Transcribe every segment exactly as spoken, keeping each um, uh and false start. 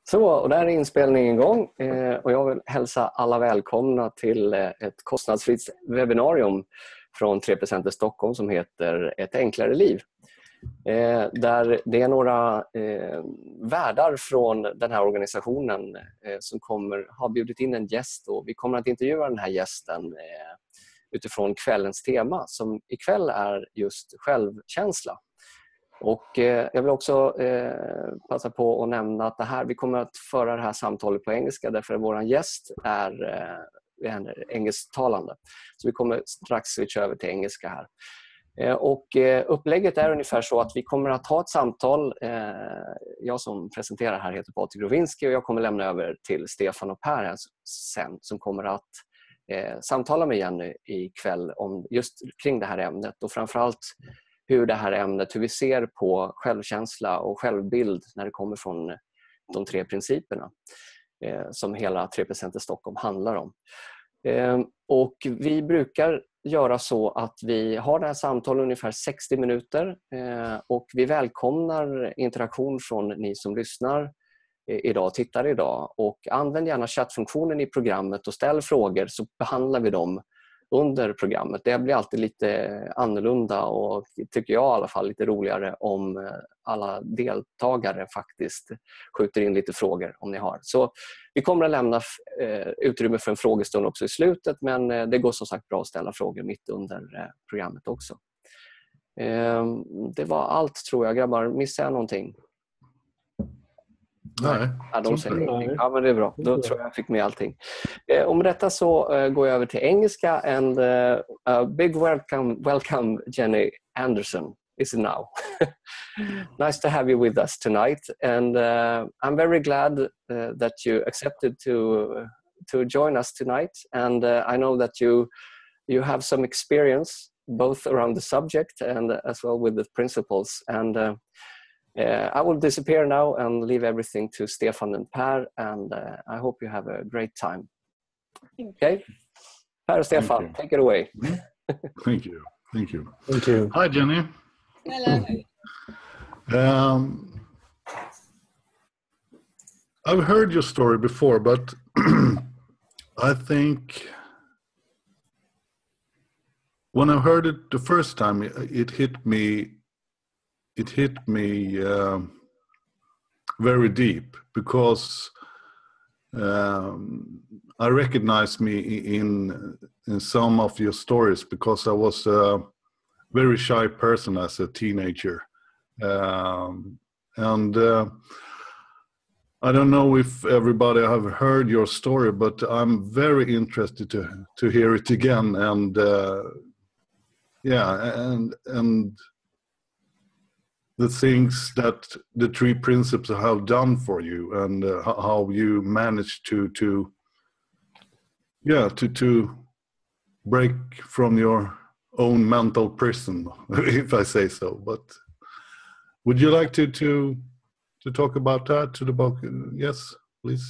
Så, och där är inspelningen igång eh, och jag vill hälsa alla välkomna till eh, ett kostnadsfritt webbinarium från tre procent i Stockholm som heter Ett enklare liv. Eh, där det är några eh, värdar från den här organisationen eh, som kommer ha bjudit in en gäst, och vi kommer att intervjua den här gästen eh, utifrån kvällens tema som ikväll är just självkänsla. Och eh, jag vill också eh, passa på att nämna att det här, vi kommer att föra det här samtalet på engelska därför att vår gäst är, eh, är engelsktalande. Så vi kommer strax switcha över till engelska här. Eh, och eh, upplägget är ungefär så att vi kommer att ha ett samtal. Eh, jag som presenterar här heter Patrik Rovinski och jag kommer lämna över till Stefan och Per sen som kommer att eh, samtala med Jenny ikväll om just kring det här ämnet och framförallt hur det här ämnet, hur vi ser på självkänsla och självbild när det kommer från de tre principerna eh, som hela tre procent i Stockholm handlar om. Eh, och vi brukar göra så att vi har det här samtalet ungefär sextio minuter eh, och vi välkomnar interaktion från ni som lyssnar eh, idag, tittar idag, och använd gärna chattfunktionen i programmet och ställ frågor så behandlar vi dem under programmet. Det blir alltid lite annorlunda och tycker jag i alla fall lite roligare om alla deltagare faktiskt skjuter in lite frågor om ni har. Så vi kommer att lämna eh, utrymme för en frågestund också i slutet, men eh, det går som sagt bra att ställa frågor mitt under eh, programmet också. Eh, det var allt tror jag, grabbar. Missar jag någonting? Nej, ja, de säger, ja, men det är bra. Då tror jag jag fick med allting. Eh, om detta så uh, går jag över till engelska. And uh, a big welcome, welcome Jenny Anderson is it now. Nice to have you with us tonight. And uh, I'm very glad uh, that you accepted to uh, to join us tonight. And uh, I know that you you have some experience both around the subject and uh, as well with the principles. And uh, Uh, I will disappear now and leave everything to Stefan and Per, and uh, I hope you have a great time. Okay? Per and Stefan, take it away. Thank you. Thank you. Thank you. Hi, Jenny. Hello. Um, I've heard your story before, but I think when I heard it the first time, it, it hit me It hit me uh, very deep because um, I recognize me in in some of your stories because I was a very shy person as a teenager, um, and uh, I don't know if everybody have heard your story, but I'm very interested to to hear it again, and uh, yeah, and and. the things that the three principles have done for you, and uh, how you managed to to yeah to to break from your own mental prison, if I say so. But would you like to to to talk about that to the book? Yes, please.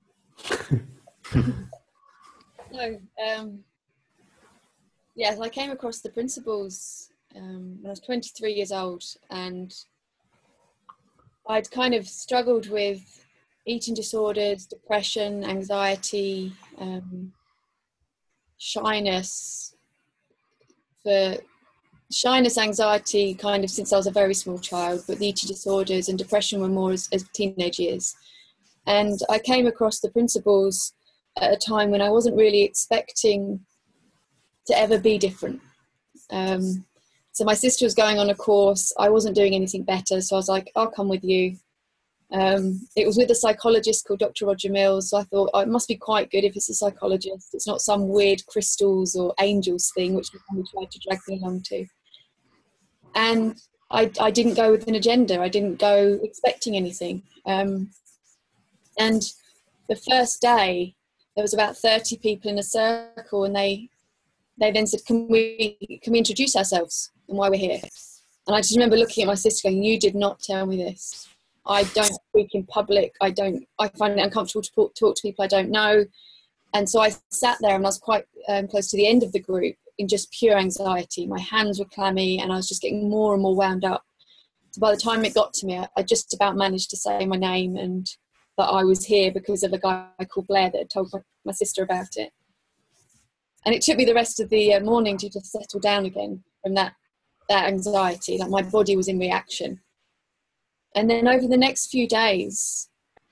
No, um, yes, I came across the principles Um, when I was twenty-three years old, and I'd kind of struggled with eating disorders, depression, anxiety, um, shyness, for shyness, anxiety kind of since I was a very small child, but the eating disorders and depression were more as, as teenage years. And I came across the principles at a time when I wasn't really expecting to ever be different. Um, So my sister was going on a course. I wasn't doing anything better. So I was like, I'll come with you. Um, it was with a psychologist called Doctor Roger Mills. So I thought, oh, it must be quite good if it's a psychologist. It's not some weird crystals or angels thing, which he tried to drag me along to. And I, I didn't go with an agenda. I didn't go expecting anything. Um, and the first day, there was about thirty people in a circle, and they they then said, can we, can we introduce ourselves and why we're here? And I just remember looking at my sister going, you did not tell me this. I don't speak in public. I don't, I find it uncomfortable to talk, talk to people I don't know. And so I sat there and I was quite um, close to the end of the group in just pure anxiety. My hands were clammy and I was just getting more and more wound up. So by the time it got to me, I, I just about managed to say my name, and that I was here because of a guy called Blair that had told my, my sister about it. And it took me the rest of the uh, morning to just settle down again from that, that anxiety. Like my body was in reaction. And then over the next few days,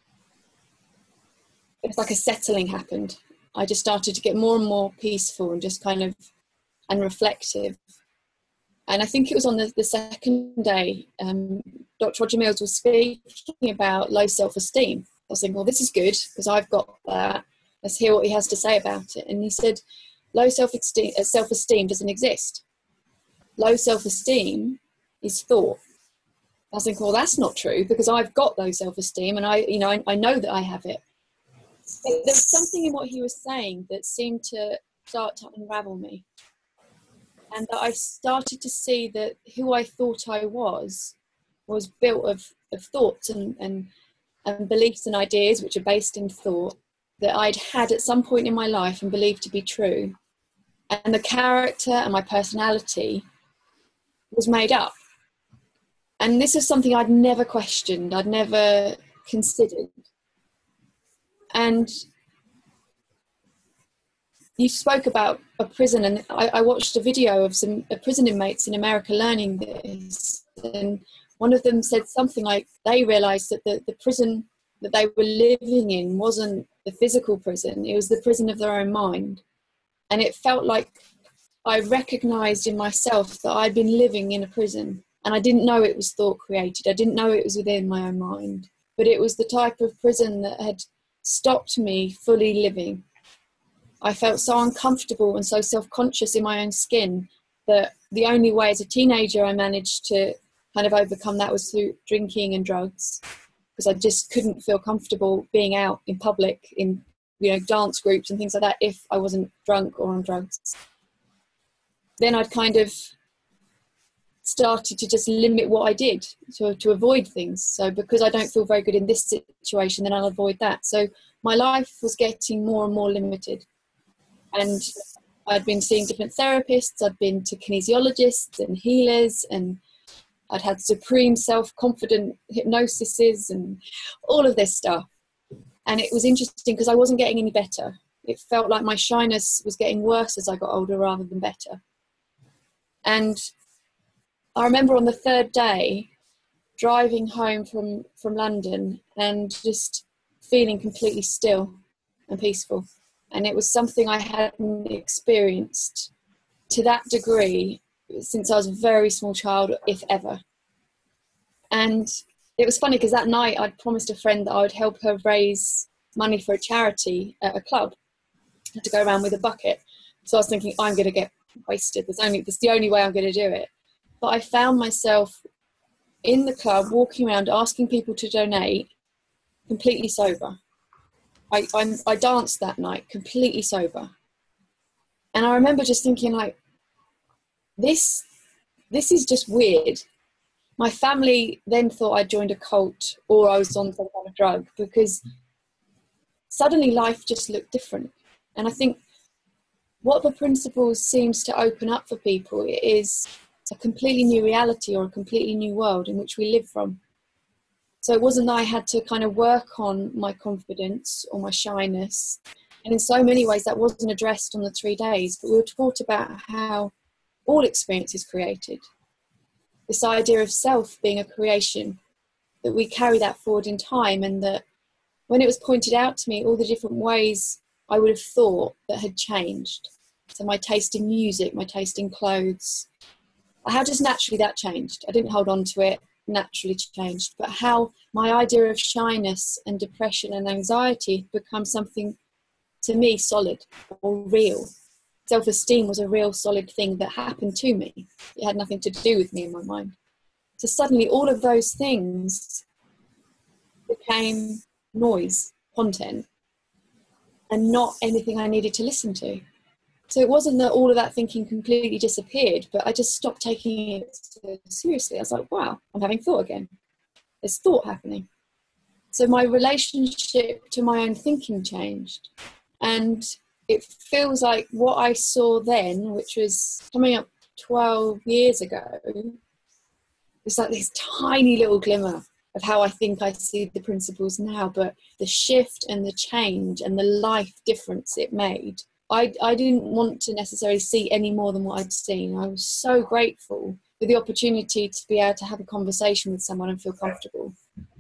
it's like a settling happened. I just started to get more and more peaceful and just kind of, and reflective. And I think it was on the, the second day, um, Doctor Roger Mills was speaking about low self-esteem. I was thinking, well, this is good because I've got that. Let's hear what he has to say about it. And he said, low self-esteem, uh, self-esteem doesn't exist. Low self-esteem is thought. I was thinking, well, that's not true because I've got low self-esteem and I, you know, I, I know that I have it. But there was something in what he was saying that seemed to start to unravel me. And that I started to see that who I thought I was was built of, of thoughts and, and, and beliefs and ideas which are based in thought that I'd had at some point in my life and believed to be true. And the character and my personality was made up. And this is something I'd never questioned, I'd never considered. And you spoke about a prison, and I, I watched a video of some uh, prison inmates in America learning this. And one of them said something like they realized that the, the prison that they were living in wasn't the physical prison, it was the prison of their own mind. And it felt like I recognized in myself that I'd been living in a prison, and I didn't know it was thought created. I didn't know it was within my own mind, but it was the type of prison that had stopped me fully living. I felt so uncomfortable and so self-conscious in my own skin that the only way as a teenager I managed to kind of overcome that was through drinking and drugs, because I just couldn't feel comfortable being out in public in, you know, dance groups and things like that if I wasn't drunk or on drugs. Then I'd kind of started to just limit what I did to, to avoid things. So because I don't feel very good in this situation, then I'll avoid that. So my life was getting more and more limited. And I'd been seeing different therapists, I'd been to kinesiologists and healers, and I'd had supreme self-confident hypnosises and all of this stuff. And it was interesting because I wasn't getting any better. It felt like my shyness was getting worse as I got older rather than better. And I remember on the third day driving home from, from London and just feeling completely still and peaceful. And it was something I hadn't experienced to that degree since I was a very small child, if ever. And it was funny because that night I'd promised a friend that I would help her raise money for a charity at a club. I had to go around with a bucket. So I was thinking, I'm going to get wasted. There's only, that's the only way I'm going to do it. But I found myself in the club walking around asking people to donate completely sober. I, I, I danced that night completely sober. And I remember just thinking like, this, this is just weird. My family then thought I joined a cult or I was on some kind of drug, because suddenly life just looked different. And I think what the principles seems to open up for people is a completely new reality or a completely new world in which we live from. So it wasn't that I had to kind of work on my confidence or my shyness. And in so many ways that wasn't addressed on the three days, but we were taught about how all experience is created. This idea of self being a creation, that we carry that forward in time, and that when it was pointed out to me all the different ways I would have thought that had changed. So my taste in music, my taste in clothes, how just naturally that changed. I didn't hold on to it, naturally changed, but how my idea of shyness and depression and anxiety become something to me solid or real. Self-esteem was a real solid thing that happened to me. It had nothing to do with me in my mind. So suddenly all of those things became noise, content, and not anything I needed to listen to. So it wasn't that all of that thinking completely disappeared, but I just stopped taking it so seriously. I was like, wow, I'm having thought again. There's thought happening. So my relationship to my own thinking changed. And it feels like what I saw then, which was coming up twelve years ago, it's like this tiny little glimmer. of how I think I see the principles now, but the shift and the change and the life difference it made, I, I didn't want to necessarily see any more than what I'd seen. I was so grateful for the opportunity to be able to have a conversation with someone and feel comfortable,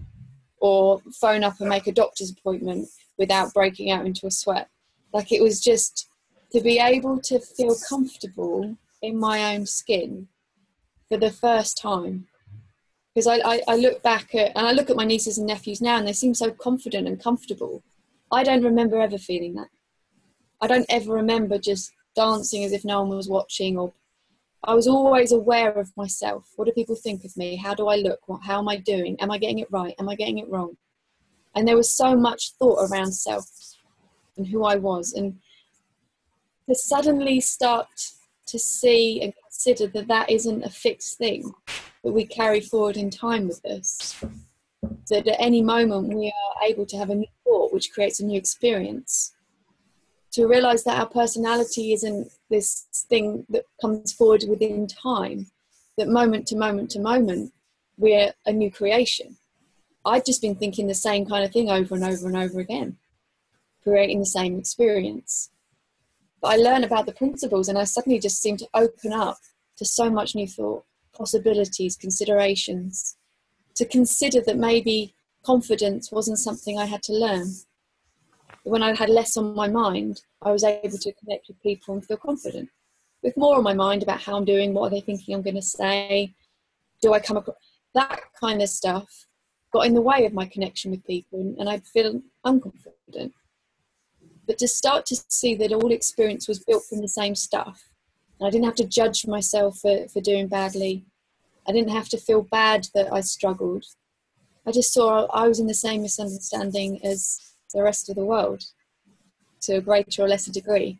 or phone up and make a doctor's appointment without breaking out into a sweat. Like, it was just to be able to feel comfortable in my own skin for the first time. Because I, I, I look back at, and I look at my nieces and nephews now, and they seem so confident and comfortable. I don't remember ever feeling that. I don't ever remember just dancing as if no one was watching, or I was always aware of myself. What do people think of me? How do I look? What, how am I doing? Am I getting it right? Am I getting it wrong? And there was so much thought around self and who I was. And to suddenly start to see and consider that that isn't a fixed thing, that we carry forward in time with us, that at any moment we are able to have a new thought which creates a new experience. To realise that our personality isn't this thing that comes forward within time, that moment to moment to moment, we're a new creation. I'd just been thinking the same kind of thing over and over and over again, creating the same experience. But I learned about the principles, and I suddenly just seemed to open up to so much new thought, possibilities, considerations, to consider that maybe confidence wasn't something I had to learn. When I had less on my mind, I was able to connect with people and feel confident. With more on my mind about how I'm doing, what are they thinking I'm going to say, do I come across, that kind of stuff got in the way of my connection with people, and I'd feel unconfident. But to start to see that all experience was built from the same stuff, and I didn't have to judge myself for, for doing badly. I didn't have to feel bad that I struggled. I just saw I was in the same misunderstanding as the rest of the world, to a greater or lesser degree.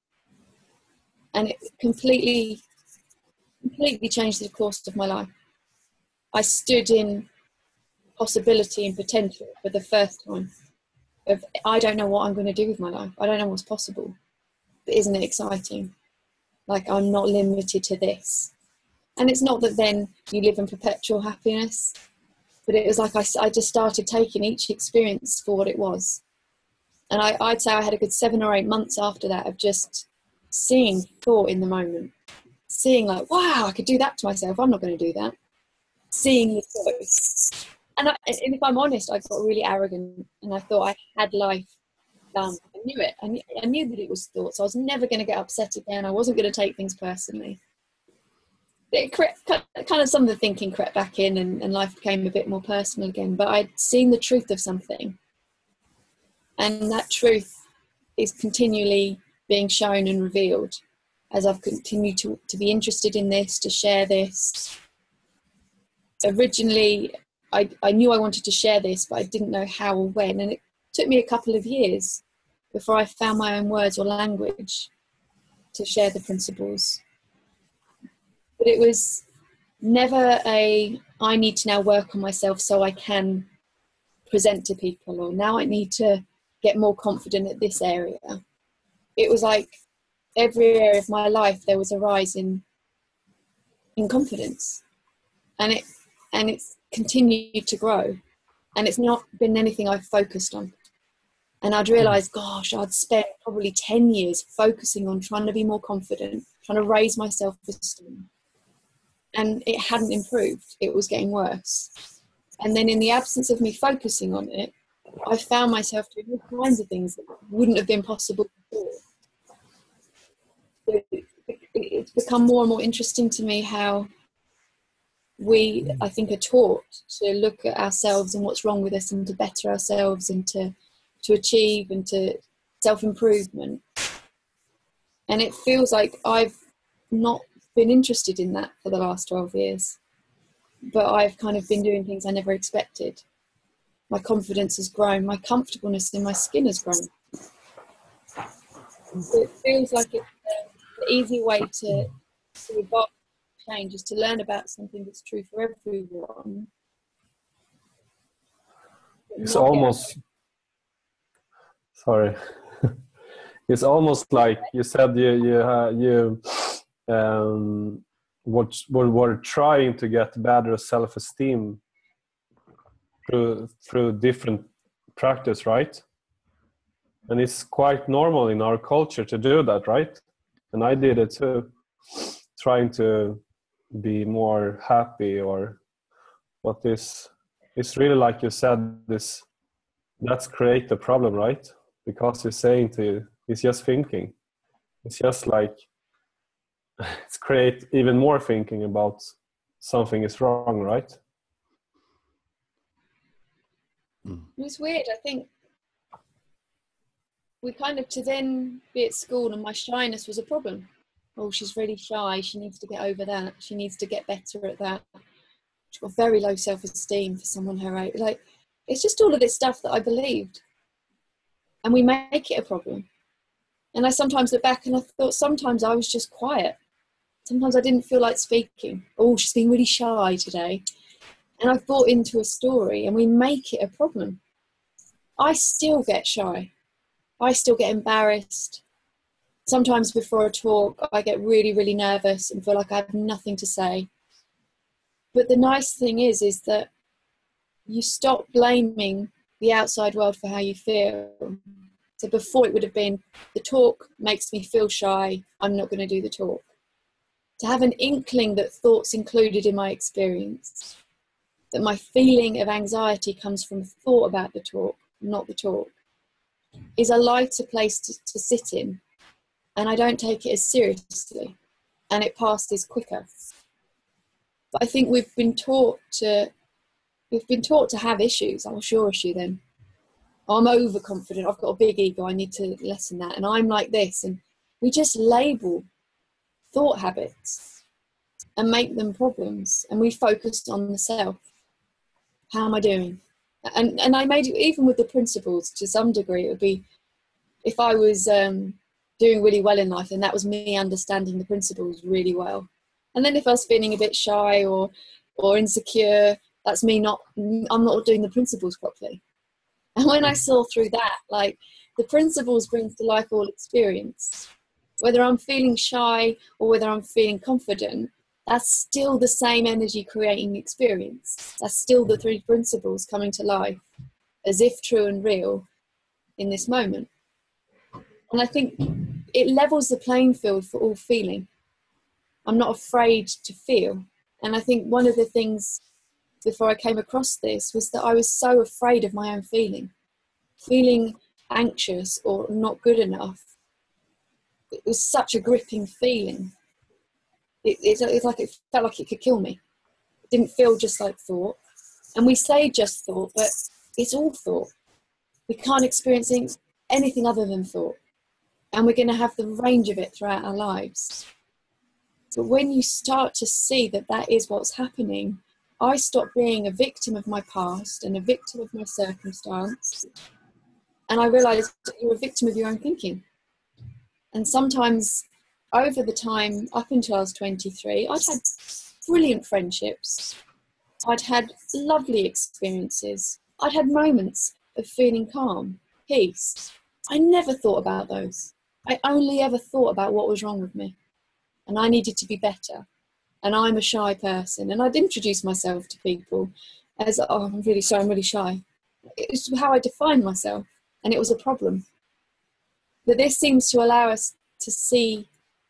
And it completely, completely changed the course of my life. I stood in possibility and potential for the first time. Of, I don't know what I'm going to do with my life. I don't know what's possible. But isn't it exciting? Like, I'm not limited to this. And it's not that then you live in perpetual happiness, but it was like I, I just started taking each experience for what it was. And I, I'd say I had a good seven or eight months after that of just seeing thought in the moment. Seeing like, wow, I could do that to myself. I'm not going to do that. Seeing the choice. And, I, and if I'm honest, I got really arrogant, and I thought I had life done. I knew it. I knew, I knew that it was thought, so I was never going to get upset again. I wasn't going to take things personally. It crept, kind of some of the thinking crept back in, and, and life became a bit more personal again. But I'd seen the truth of something. And that truth is continually being shown and revealed as I've continued to, to be interested in this, to share this. Originally, I, I knew I wanted to share this, but I didn't know how or when. And it took me a couple of years before I found my own words or language to share the principles. But it was never a, I need to now work on myself so I can present to people, or now I need to get more confident at this area. It was like every area of my life there was a rise in in confidence, and it and it's continued to grow, and it's not been anything I've focused on. And I'd realised, gosh, I'd spent probably ten years focusing on trying to be more confident, trying to raise my self-esteem, and it hadn't improved. It was getting worse. And then in the absence of me focusing on it, I found myself doing all kinds of things that wouldn't have been possible before. So it's become more and more interesting to me how we, I think, are taught to look at ourselves and what's wrong with us, and to better ourselves, and to, to achieve, and to self-improvement. And it feels like I've not been interested in that for the last twelve years. But I've kind of been doing things I never expected. My confidence has grown. My comfortableness in my skin has grown. So it feels like it's the easy way to, to evolve, change, is to learn about something that's true for everyone. It's almost, sorry. It's almost like you said you, you, uh, you um, what, what were trying to get better self-esteem through through different practice, right? And it's quite normal in our culture to do that, right? And I did it too, trying to be more happy, or what is, it's really like you said, this, that's create the problem, right? Because you're saying to you, it's just thinking. It's just like, it's create even more thinking about something is wrong, right? It's weird. I think we kind of, to then be at school and my shyness was a problem. Oh, she's really shy. She needs to get over that. She needs to get better at that. She's got very low self-esteem for someone her age. Like, it's just all of this stuff that I believed. And we make it a problem. And I sometimes look back and I thought sometimes I was just quiet. Sometimes I didn't feel like speaking. Oh, she's being really shy today. And I've bought into a story and we make it a problem. I still get shy. I still get embarrassed. Sometimes before a talk, I get really, really nervous and feel like I have nothing to say. But the nice thing is, is that you stop blaming the outside world for how you feel. So before it would have been, the talk makes me feel shy, I'm not going to do the talk. To have an inkling that thought's included in my experience, that my feeling of anxiety comes from thought about the talk, not the talk, is a lighter place to, to sit in. And I don't take it as seriously, and it passes quicker. But I think we've been taught to, we've been taught to have issues. Oh, what's your issue then? I'm overconfident, I've got a big ego, I need to lessen that, and I'm like this. And we just label thought habits and make them problems, and we focus on the self. How am I doing? And and I made it, even with the principles, to some degree, it would be, if I was um, doing really well in life, and that was me understanding the principles really well. And then if I was feeling a bit shy or or insecure, that's me not, I'm not doing the principles properly. And when I saw through that, like, the principles brings to life all experience. Whether I'm feeling shy or whether I'm feeling confident, that's still the same energy creating experience. That's still the three principles coming to life as if true and real in this moment. And I think it levels the playing field for all feeling. I'm not afraid to feel. And I think one of the things before I came across this was that I was so afraid of my own feeling. Feeling anxious or not good enough. It was such a gripping feeling. It, it, it's like it felt like it could kill me. It didn't feel just like thought. And we say just thought, but it's all thought. We can't experience anything other than thought. And we're going to have the range of it throughout our lives. But when you start to see that that is what's happening, I stopped being a victim of my past and a victim of my circumstance. And I realized that you're a victim of your own thinking. And sometimes over the time, up until I was twenty-three, I'd had brilliant friendships. I'd had lovely experiences. I'd had moments of feeling calm, peace. I never thought about those. I only ever thought about what was wrong with me. And I needed to be better. And I'm a shy person. And I'd introduce myself to people as, oh, I'm really sorry, I'm really shy. It's how I defined myself. And it was a problem. But this seems to allow us to see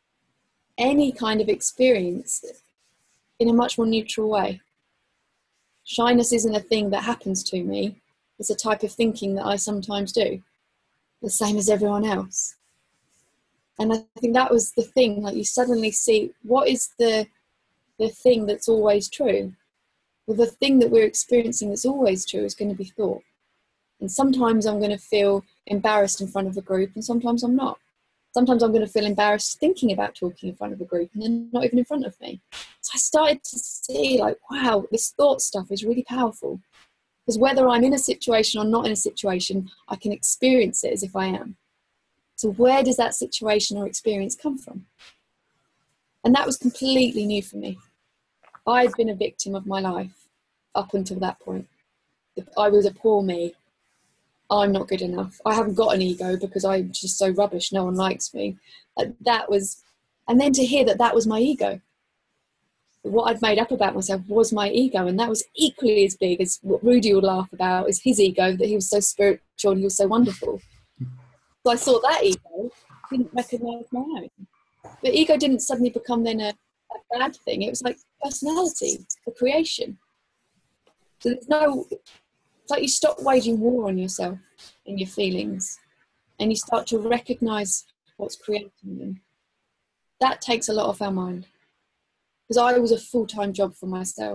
any kind of experience in a much more neutral way. Shyness isn't a thing that happens to me. It's a type of thinking that I sometimes do, the same as everyone else. And I think that was the thing, like you suddenly see, what is the the thing that's always true? Well, the thing that we're experiencing that's always true is going to be thought. And sometimes I'm going to feel embarrassed in front of a group, and sometimes I'm not. Sometimes I'm going to feel embarrassed thinking about talking in front of a group, and they're not even in front of me. So I started to see, like, wow, this thought stuff is really powerful. Because whether I'm in a situation or not in a situation, I can experience it as if I am. So where does that situation or experience come from? And that was completely new for me. I'd been a victim of my life up until that point. I was a poor me. I'm not good enough. I haven't got an ego because I'm just so rubbish. No one likes me. That was, and then to hear that that was my ego. what I'd made up about myself was my ego, and that was equally as big as what Rudy would laugh about, is his ego, that he was so spiritual and he was so wonderful. So I saw that ego, didn't recognise my own. But ego didn't suddenly become then a, a bad thing. It was like personality, a creation. So there's no, it's like you stop waging war on yourself and your feelings, and you start to recognise what's creating them. That takes a lot off our mind. Because I was a full-time job for myself.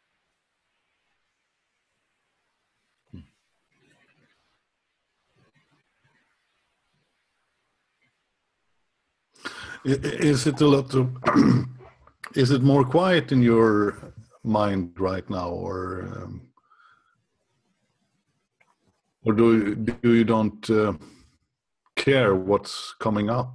Is it a lot of, is it more quiet in your mind right now, or um, or do you, do you don't uh, care what's coming up?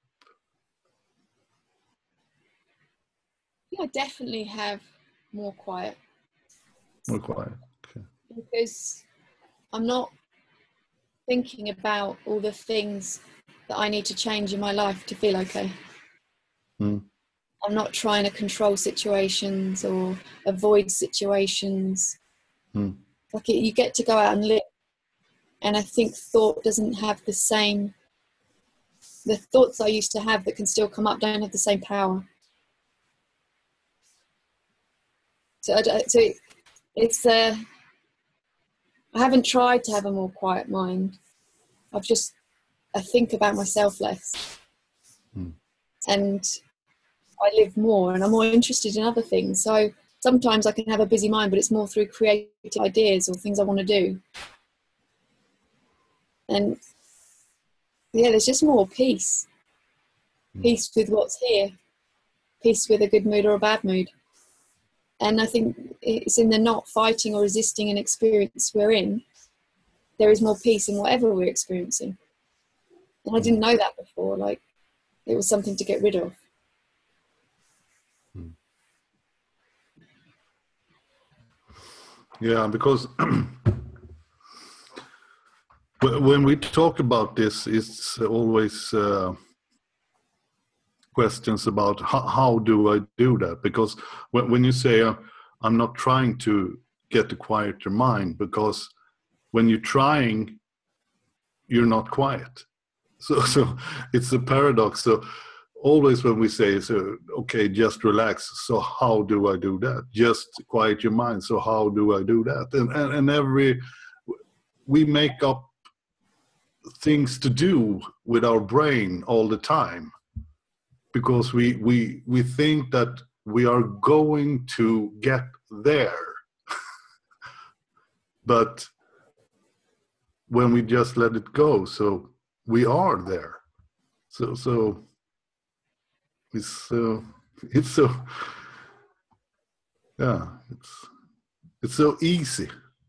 I definitely have more quiet. More quiet, okay. Because I'm not thinking about all the things that I need to change in my life to feel okay. Mm. I'm not trying to control situations or avoid situations. Mm. Like it, you get to go out and live. And I think thought doesn't have the same, the thoughts I used to have that can still come up don't have the same power. So, I, so it's, uh, I haven't tried to have a more quiet mind. I've just, I think about myself less. Mm. And I live more, and I'm more interested in other things. So sometimes I can have a busy mind, but it's more through creative ideas or things I want to do. And yeah, there's just more peace. Mm. Peace with what's here. Peace with a good mood or a bad mood. And I think it's in the not fighting or resisting an experience we're in. There is more peace in whatever we're experiencing. And I didn't know that before. Like, it was something to get rid of. Yeah, because when we talk about this, it's always uh, questions about how, how do I do that? Because when, when you say uh, I'm not trying to get a quieter mind, because when you're trying, you're not quiet. So, so it's a paradox. So always when we say, so, okay, just relax. So how do I do that? Just quiet your mind. So how do I do that? And, and, and every, we make up things to do with our brain all the time, because we, we, we think that we are going to get there. But when we just let it go, so we are there. So, so it's so, it's so, yeah, it's, it's so easy.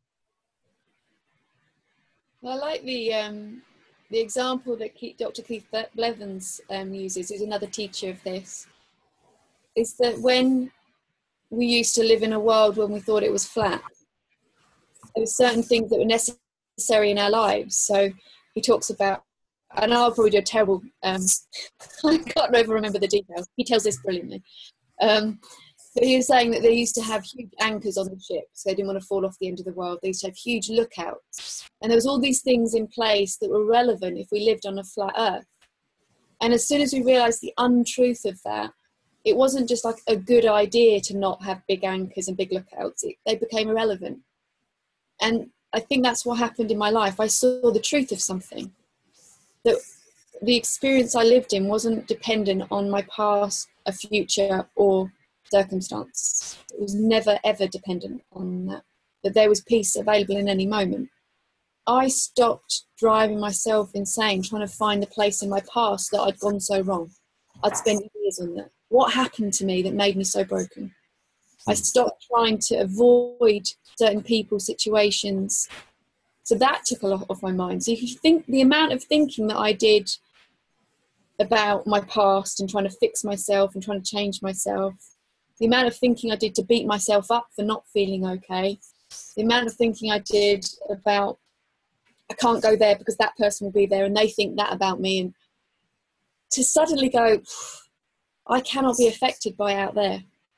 I like the um, the example that Doctor Keith Blevins um, uses, who's another teacher of this, is that when we used to live in a world when we thought it was flat, there were certain things that were necessary in our lives. So he talks about, and I'll probably do a terrible, um, I can't ever remember the details. He tells this brilliantly. Um, but he was saying that they used to have huge anchors on the ship, so they didn't want to fall off the end of the world. They used to have huge lookouts. And there was all these things in place that were relevant if we lived on a flat earth. And as soon as we realised the untruth of that, it wasn't just like a good idea to not have big anchors and big lookouts. It, they became irrelevant. And I think that's what happened in my life. I saw the truth of something. That the experience I lived in wasn't dependent on my past, a future, or circumstance. It was never, ever dependent on that. That there was peace available in any moment. I stopped driving myself insane, trying to find the place in my past that I'd gone so wrong. I'd spent years on that. What happened to me that made me so broken? I stopped trying to avoid certain people, situations. So that took a lot off my mind. So if you think the amount of thinking that I did about my past and trying to fix myself and trying to change myself, the amount of thinking I did to beat myself up for not feeling okay, the amount of thinking I did about I can't go there because that person will be there and they think that about me, and to suddenly go, I cannot be affected by out there.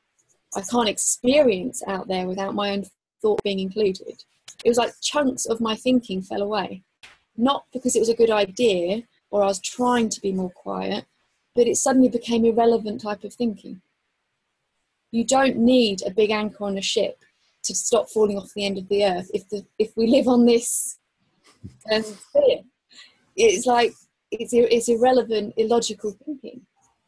I can't experience out there without my own thought being included. It was like chunks of my thinking fell away. Not because it was a good idea or I was trying to be more quiet, but it suddenly became irrelevant type of thinking. You don't need a big anchor on a ship to stop falling off the end of the earth if the if we live on this um, sphere. It's like it's it's irrelevant, illogical thinking.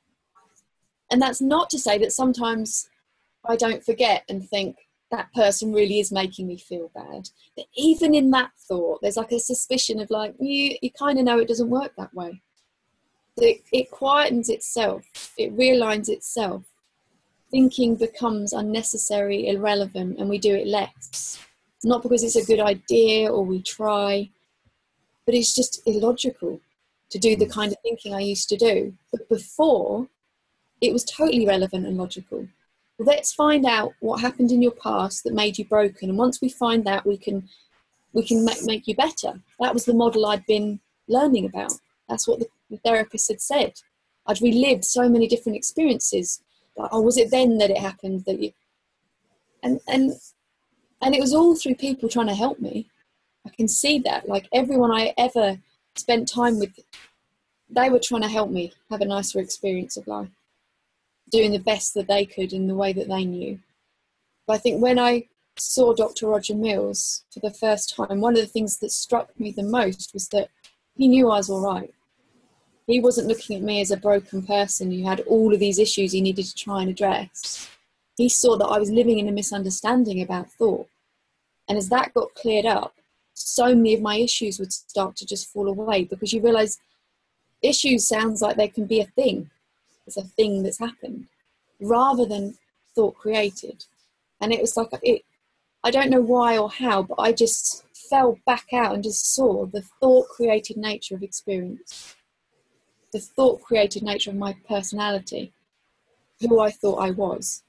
And that's not to say that sometimes I don't forget and think that person really is making me feel bad. But even in that thought, there's like a suspicion of like, you, you kind of know it doesn't work that way. It, it quietens itself. It realigns itself. Thinking becomes unnecessary, irrelevant, and we do it less. Not because it's a good idea or we try, but it's just illogical to do the kind of thinking I used to do. But before, it was totally relevant and logical. Well, let's find out what happened in your past that made you broken. And once we find that, we can we can make, make you better. That was the model I'd been learning about. That's what the, the therapist had said. I'd relived so many different experiences. Like, oh, was it then that it happened that you... And, and, and it was all through people trying to help me. I can see that. Like everyone I ever spent time with, they were trying to help me have a nicer experience of life, doing the best that they could in the way that they knew. But I think when I saw Doctor Roger Mills for the first time, one of the things that struck me the most was that he knew I was all right. He wasn't looking at me as a broken person who had all of these issues he needed to try and address. He saw that I was living in a misunderstanding about thought. And as that got cleared up, so many of my issues would start to just fall away, because you realise issues sounds like they can be a thing. It's a thing that's happened rather than thought created. And it was like, it, I don't know why or how, but I just fell back out and just saw the thought created nature of experience, the thought created nature of my personality, who I thought I was.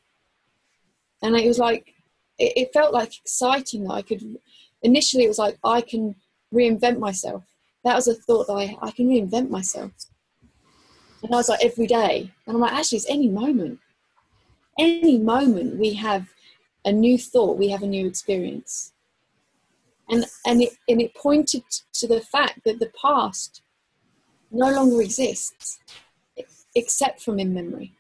And it was like, it, it felt like exciting that I could, initially it was like, I can reinvent myself. That was a thought that I, I can reinvent myself. And I was like, every day. And I'm like, actually, it's any moment. Any moment we have a new thought, we have a new experience. And, and, it, and it pointed to the fact that the past no longer exists, except from in memory.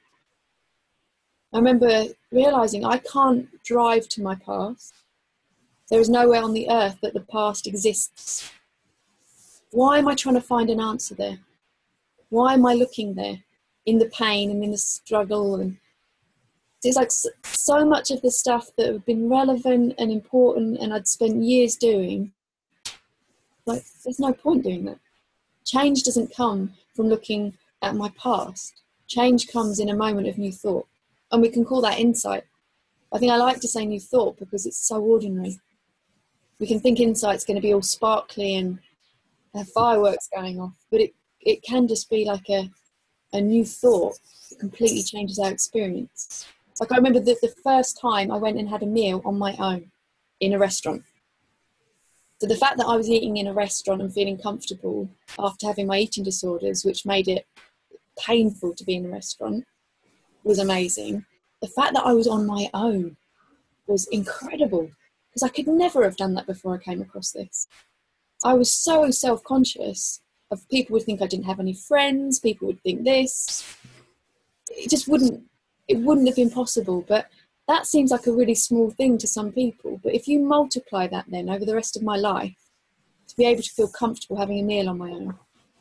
I remember realizing I can't drive to my past. There is nowhere on the earth that the past exists. Why am I trying to find an answer there? Why am I looking there in the pain and in the struggle? And it's like so much of the stuff that have been relevant and important and I'd spent years doing, like there's no point doing that. Change doesn't come from looking at my past. Change comes in a moment of new thought. And we can call that insight. I think I like to say new thought because it's so ordinary. We can think insight's going to be all sparkly and have fireworks going off, but it, it can just be like a, a new thought that completely changes our experience. Like I remember the, the first time I went and had a meal on my own in a restaurant. So the fact that I was eating in a restaurant and feeling comfortable after having my eating disorders, which made it painful to be in a restaurant, was amazing. The fact that I was on my own was incredible, because I could never have done that before I came across this. I was so self-conscious of people would think I didn't have any friends, people would think this. It just wouldn't, it wouldn't have been possible. But that seems like a really small thing to some people. But if you multiply that then over the rest of my life, to be able to feel comfortable having a meal on my own.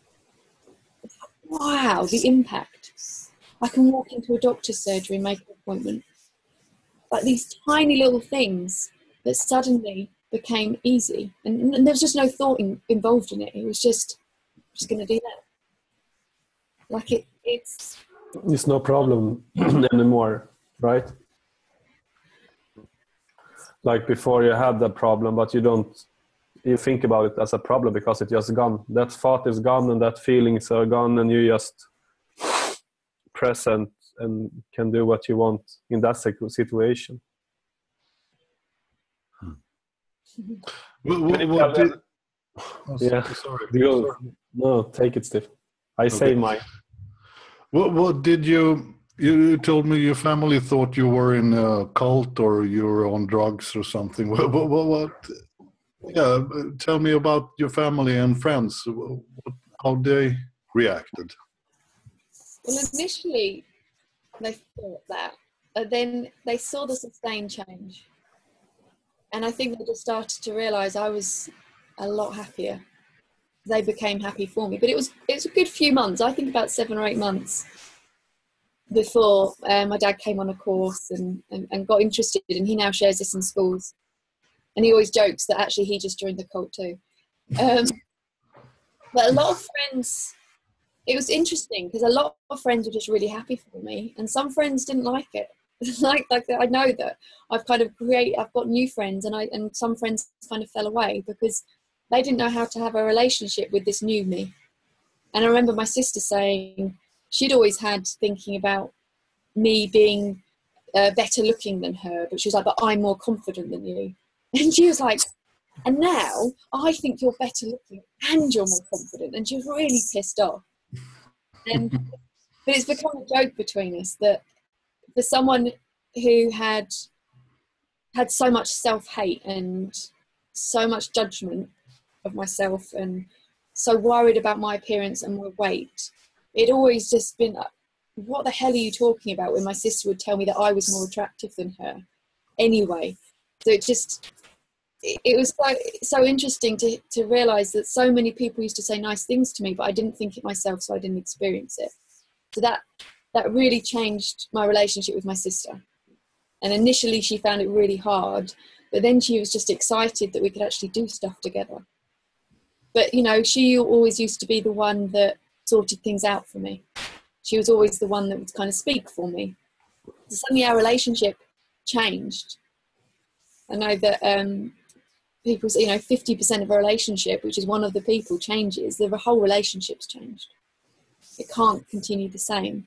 Wow, the impact. I can walk into a doctor's surgery and make an appointment. Like these tiny little things that suddenly became easy. And, and there was just no thought in, involved in it. It was just, I'm just going to do that. Like it, it's... It's no problem anymore, right? Like before you had that problem, but you don't, you think about it as a problem because it's just gone. That thought is gone and that feelings are gone and you just present and can do what you want in that situation. What, what, what did, oh, yeah, sorry. sorry. No, take it, Steve. I okay. say mine. What, what did you, You told me your family thought you were in a cult or you were on drugs or something. What? what, what, what yeah, tell me about your family and friends. How they reacted. Well, initially they thought that, but then they saw the sustained change. And I think they just started to realise I was a lot happier. They became happy for me. But it was it was a good few months, I think about seven or eight months before um, my dad came on a course and, and, and got interested, and he now shares this in schools. And he always jokes that actually he just joined the cult too. Um, but a lot of friends, it was interesting because a lot of friends were just really happy for me, and some friends didn't like it. like, like I know that I've kind of created, I've got new friends, and I and some friends kind of fell away because they didn't know how to have a relationship with this new me. And I remember my sister saying she'd always had thinking about me being uh, better looking than her, but she was like, but I'm more confident than you. And she was like, and now I think you're better looking and you're more confident. And she was really pissed off. And but it's become a joke between us that for someone who had had so much self-hate and so much judgment of myself and so worried about my appearance and my weight, it always just been, what the hell are you talking about, when my sister would tell me that I was more attractive than her anyway. So it just, it was like so interesting to, to realise that so many people used to say nice things to me, but I didn't think it myself, so I didn't experience it. So that that really changed my relationship with my sister. And initially she found it really hard, but then she was just excited that we could actually do stuff together. But, you know, she always used to be the one that sorted things out for me. She was always the one that would kind of speak for me. So suddenly our relationship changed. I know that um, people say, you know, fifty percent of a relationship, which is one of the people, changes, the whole relationship's changed. It can't continue the same.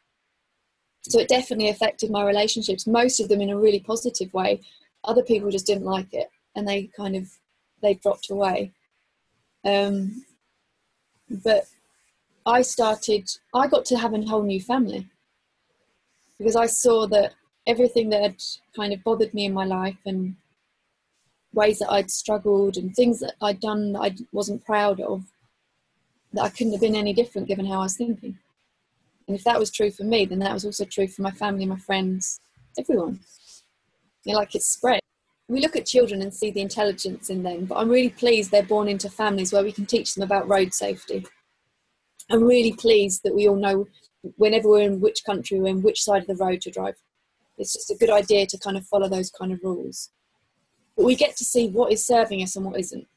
So it definitely affected my relationships, most of them in a really positive way. Other people just didn't like it, and they kind of, they dropped away. Um, but I started, I got to have a whole new family because I saw that everything that had kind of bothered me in my life and ways that I'd struggled and things that I'd done that I wasn't proud of, that I couldn't have been any different given how I was thinking. And if that was true for me, then that was also true for my family, my friends, everyone. You know, like it's spread. We look at children and see the intelligence in them, but I'm really pleased they're born into families where we can teach them about road safety. I'm really pleased that we all know whenever we're in which country we're in, which side of the road to drive. It's just a good idea to kind of follow those kind of rules. But we get to see what is serving us and what isn't.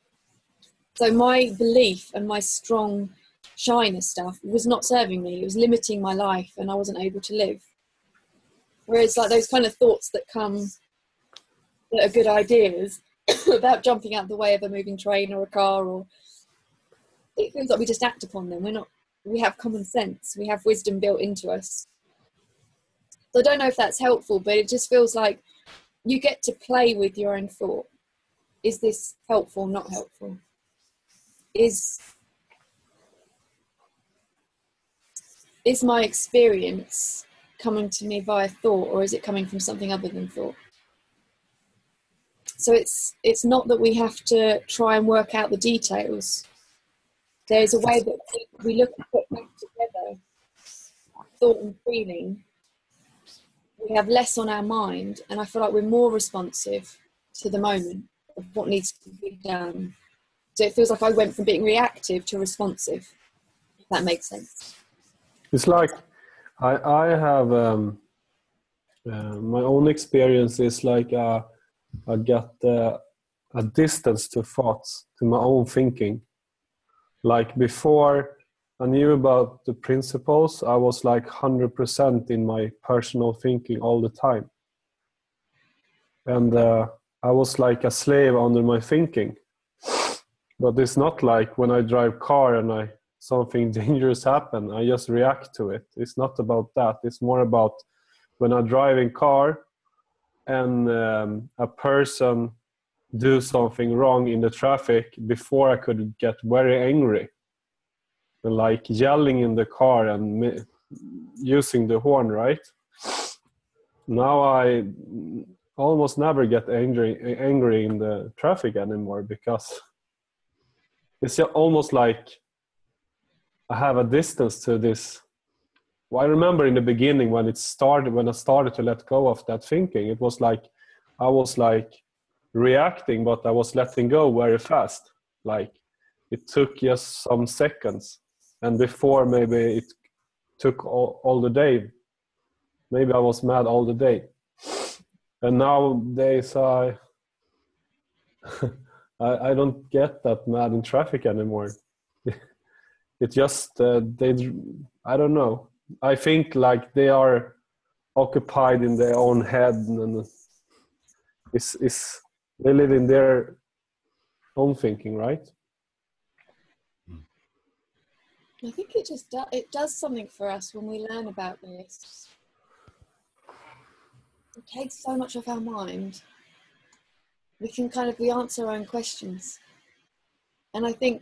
So my belief and my strong shyness stuff was not serving me. It was limiting my life and I wasn't able to live. Whereas like those kind of thoughts that come that are good ideas about jumping out the way of a moving train or a car, or it feels like we just act upon them. We're not, we have common sense. We have wisdom built into us. So I don't know if that's helpful, but it just feels like you get to play with your own thought. Is this helpful, not helpful? Is, is my experience coming to me via thought, or is it coming from something other than thought? So it's it's not that we have to try and work out the details. There's a way that we look at put back together thought and feeling. We have less on our mind, and I feel like we're more responsive to the moment of what needs to be done. So it feels like I went from being reactive to responsive, if that makes sense. It's like I, I have um, uh, my own experience is like uh, I got uh, a distance to thoughts, to my own thinking. Like before I knew about the principles, I was like one hundred percent in my personal thinking all the time. And uh, I was like a slave under my thinking. But it's not like when I drive car and I something dangerous happen, I just react to it. It's not about that. It's more about when I drive in car and um, a person do something wrong in the traffic, before I could get very angry and like yelling in the car and using the horn, right? Now I almost never get angry angry in the traffic anymore, because it's almost like I have a distance to this. Well, I remember in the beginning when it started, when I started to let go of that thinking, it was like I was like reacting, but I was letting go very fast. Like it took just some seconds, and before maybe it took all, all the day. Maybe I was mad all the day, and nowadays I I, I don't get that mad in traffic anymore. It just uh, they I don't know. I think like they are occupied in their own head, and it's, it's they live in their own thinking, right? I think it just do, it does something for us when we learn about this. It takes so much of our mind. We can kind of we answer our own questions, and I think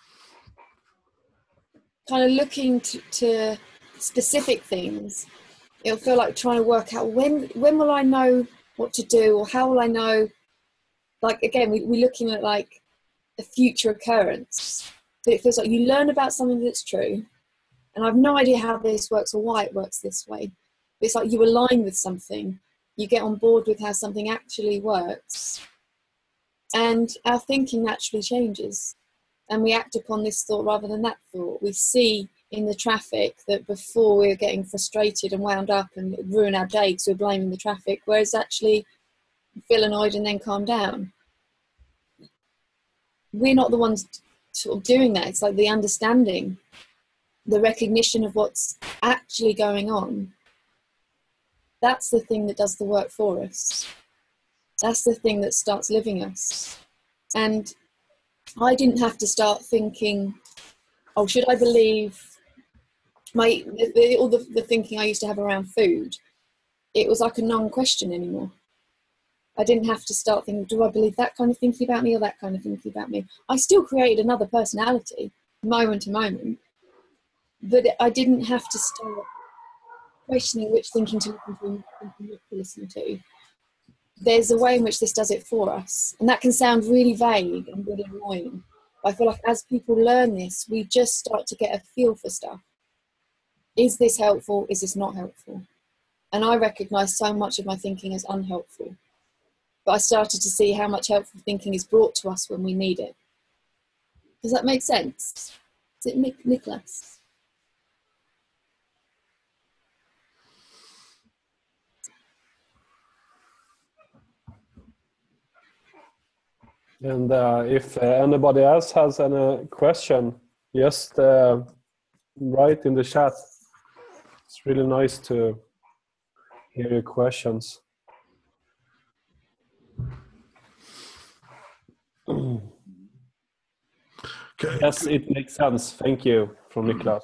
kind of looking to, to specific things, it'll feel like trying to work out when when will I know what to do, or how will I know, like again we, we're looking at like a future occurrence, but it feels like you learn about something that's true, and I've no idea how this works or why it works this way, but it's like you align with something, you get on board with how something actually works, and our thinking naturally changes. And we act upon this thought rather than that thought. We see in the traffic that before we were getting frustrated and wound up and ruin our day because we're blaming the traffic, whereas actually feel annoyed and then calm down. We're not the ones sort of doing that. It's like the understanding, the recognition of what's actually going on. That's the thing that does the work for us. That's the thing that starts living us. And I didn't have to start thinking, oh, should I believe my the, all the, the thinking I used to have around food? It was like a non-question anymore. I didn't have to start thinking, do I believe that kind of thinking about me or that kind of thinking about me? I still created another personality, moment to moment, but I didn't have to start questioning which thinking to listen to and thinking not to listen to. There's a way in which this does it for us, and that can sound really vague and really annoying. But I feel like as people learn this, we just start to get a feel for stuff. Is this helpful? Is this not helpful? And I recognise so much of my thinking as unhelpful, but I started to see how much helpful thinking is brought to us when we need it. Does that make sense? Is it Nic- Nicholas? And uh, if uh, anybody else has any question, just uh, write in the chat. It's really nice to hear your questions. Okay. Yes, it makes sense. Thank you, from Niklas.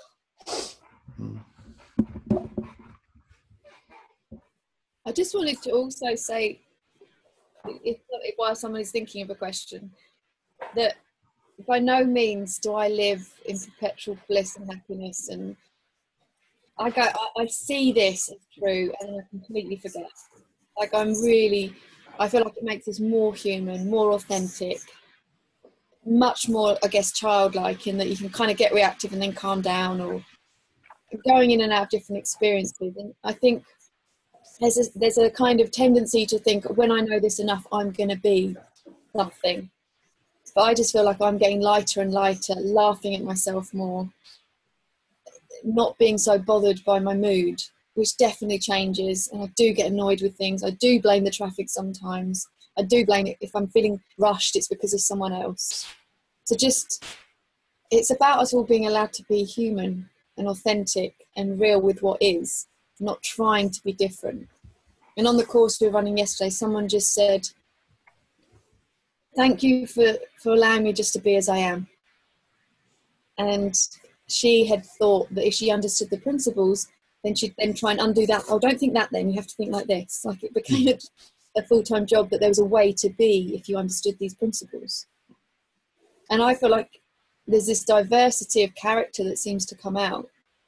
I just wanted to also say, if, if while someone is thinking of a question, that by no means do I live in perpetual bliss and happiness, and I go, I, I see this as true and then I completely forget. Like I'm really, I feel like it makes us more human, more authentic, much more, I guess, childlike, in that you can kind of get reactive and then calm down, or going in and out of different experiences. And I think there's a, there's a kind of tendency to think, when I know this enough, I'm going to be something. But I just feel like I'm getting lighter and lighter, laughing at myself more, not being so bothered by my mood, which definitely changes. And I do get annoyed with things. I do blame the traffic sometimes. I do blame it. If I'm feeling rushed, it's because of someone else. So just, it's about us all being allowed to be human and authentic and real with what is, not trying to be different. And on the course we were running yesterday, someone just said, thank you for, for allowing me just to be as I am. And she had thought that if she understood the principles, then she'd then try and undo that. Oh, don't think that then, you have to think like this. Like it became a, a full-time job, that there was a way to be if you understood these principles. And I feel like there's this diversity of character that seems to come out.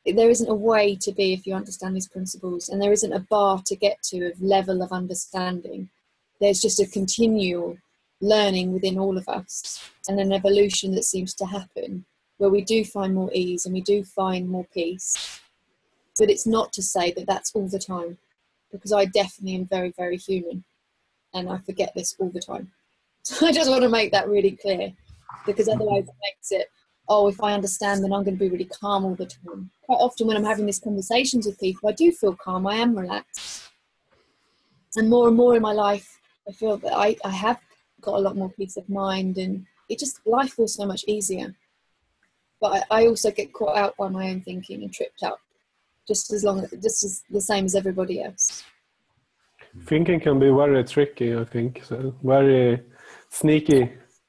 there isn't a way to be if you understand these principles, and there isn't a bar to get to of level of understanding. There's just a continual learning within all of us, and an evolution that seems to happen where we do find more ease and we do find more peace. But it's not to say that that's all the time, because I definitely am very, very human, and I forget this all the time. So I just want to make that really clear, because otherwise it makes it, oh, if I understand, then I'm going to be really calm all the time. Quite often when I'm having these conversations with people, I do feel calm, I am relaxed. And more and more in my life, I feel that I, I have got a lot more peace of mind, and it just, life feels so much easier. But I, I also get caught out by my own thinking and tripped up, just as long, just as the same as everybody else. Thinking can be very tricky, I think, so very sneaky.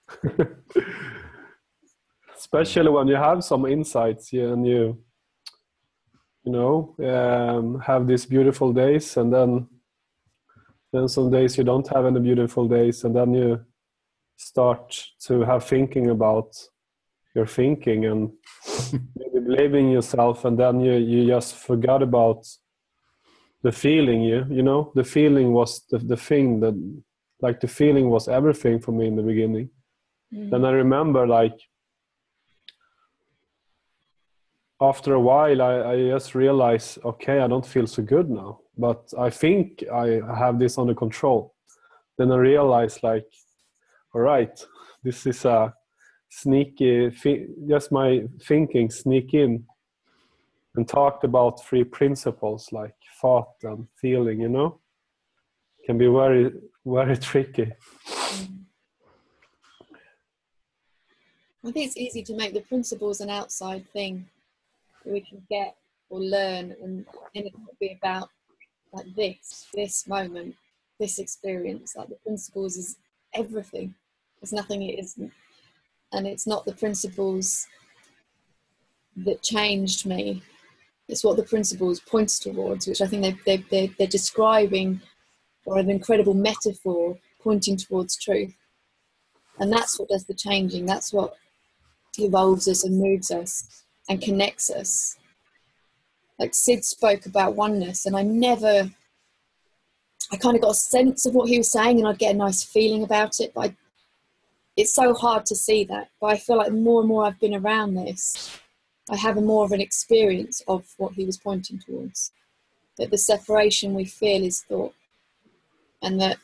Especially when you have some insights, yeah, and you, you know, um, have these beautiful days, and then, then some days you don't have any beautiful days, and then you start to have thinking about your thinking and maybe believing yourself, and then you, you just forgot about the feeling. You, you know, the feeling was the, the thing that, like the feeling was everything for me in the beginning. Mm-hmm. Then I remember, like, after a while, I, I just realized, okay, I don't feel so good now, but I think I have this under control. Then I realized, like, all right, this is a sneaky, just my thinking sneak in and talked about three principles like thought and feeling, you know, can be very, very tricky. I think it's easy to make the principles an outside thing that we can get or learn, and, and it could be about like this, this moment, this experience. Like the principles is everything. There's nothing it isn't. And it's not the principles that changed me. It's what the principles points towards, which I think they, they, they, they're describing, or an incredible metaphor pointing towards truth. And that's what does the changing. That's what evolves us and moves us and connects us. Like Sid spoke about oneness, and I never, I kind of got a sense of what he was saying, and I'd get a nice feeling about it, but I, it's so hard to see that. But I feel like the more and more I've been around this, I have a more of an experience of what he was pointing towards. That the separation we feel is thought. And that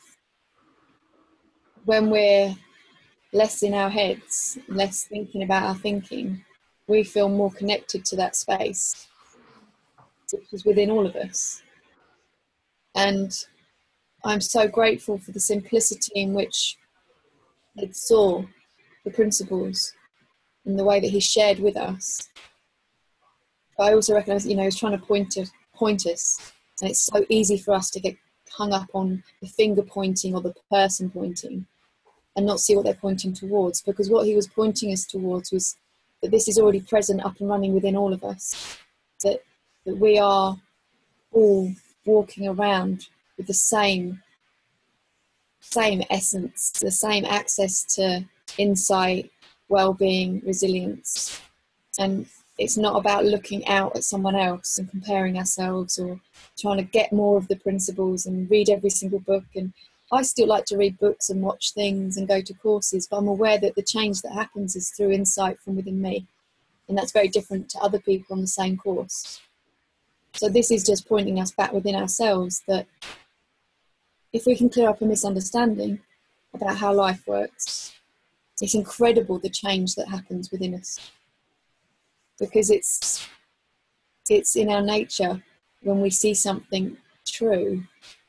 when we're less in our heads, less thinking about our thinking, we feel more connected to that space, which is within all of us. And I'm so grateful for the simplicity in which it saw the principles and the way that he shared with us. But I also recognise, you know, he's trying to point, to, point us, and it's so easy for us to get hung up on the finger pointing or the person pointing and not see what they're pointing towards, because what he was pointing us towards was that this is already present, up and running within all of us, that, that we are all walking around with the same same essence, the same access to insight, well-being, resilience. And it's not about looking out at someone else and comparing ourselves or trying to get more of the principles and read every single book. And I still like to read books and watch things and go to courses, but I'm aware that the change that happens is through insight from within me. And that's very different to other people on the same course. So this is just pointing us back within ourselves, that if we can clear up a misunderstanding about how life works, it's incredible the change that happens within us. Because it's, it's in our nature, when we see something true,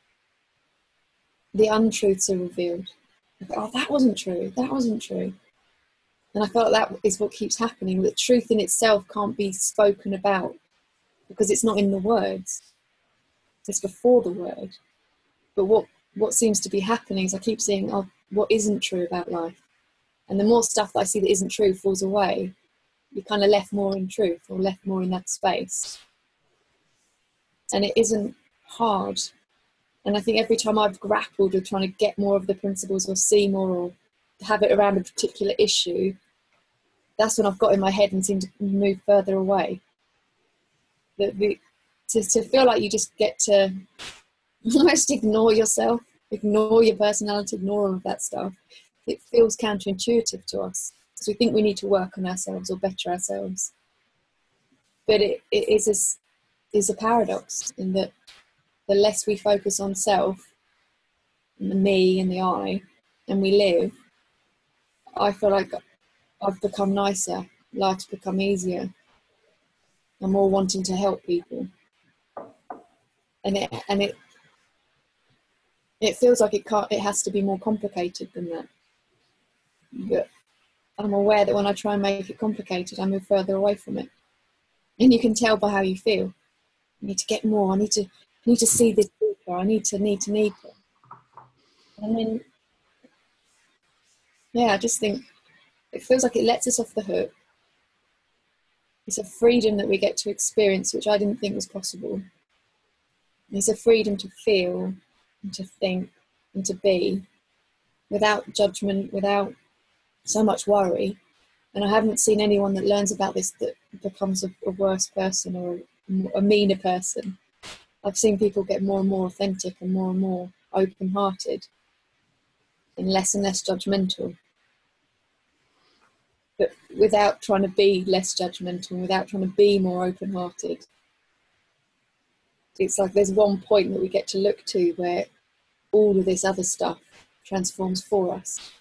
the untruths are revealed. Oh, that wasn't true, that wasn't true. And I felt like that is what keeps happening, that truth in itself can't be spoken about because it's not in the words. It's before the word. But what, what seems to be happening is I keep seeing, oh, what isn't true about life? And the more stuff that I see that isn't true falls away, you're kind of left more in truth, or left more in that space. And it isn't hard. And I think every time I've grappled with trying to get more of the principles or see more or have it around a particular issue, that's when I've got in my head and seem to move further away. that we, to, to feel like you just get to almost ignore yourself, ignore your personality, ignore all of that stuff. It feels counterintuitive to us because we think we need to work on ourselves or better ourselves. But it, it is, a, is a paradox in that the less we focus on self, and the me and the I, and we live, I feel like I've become nicer, life's become easier. I'm more wanting to help people. And it, and it, it feels like it can't, it has to be more complicated than that. But I'm aware that when I try and make it complicated, I move further away from it. And you can tell by how you feel. I need to get more. I need to, I need to see this deeper. I need to, need to, need to. And then, yeah, I just think it feels like it lets us off the hook. It's a freedom that we get to experience, which I didn't think was possible. It's a freedom to feel and to think and to be without judgment, without so much worry. And I haven't seen anyone that learns about this that becomes a, a worse person or a, a meaner person. I've seen people get more and more authentic and more and more open-hearted and less and less judgmental. But without trying to be less judgmental, without trying to be more open-hearted. It's like there's one point that we get to look to where all of this other stuff transforms for us.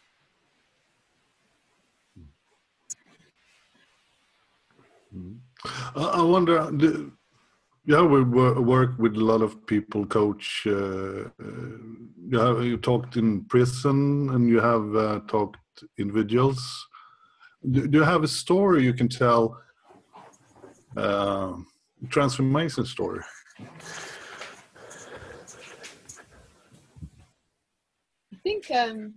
I wonder, do, yeah, we work with a lot of people, coach. Uh, you, have, you talked in prison and you have uh, talked individuals. Do, do you have a story you can tell, uh, transformation story? I think, um,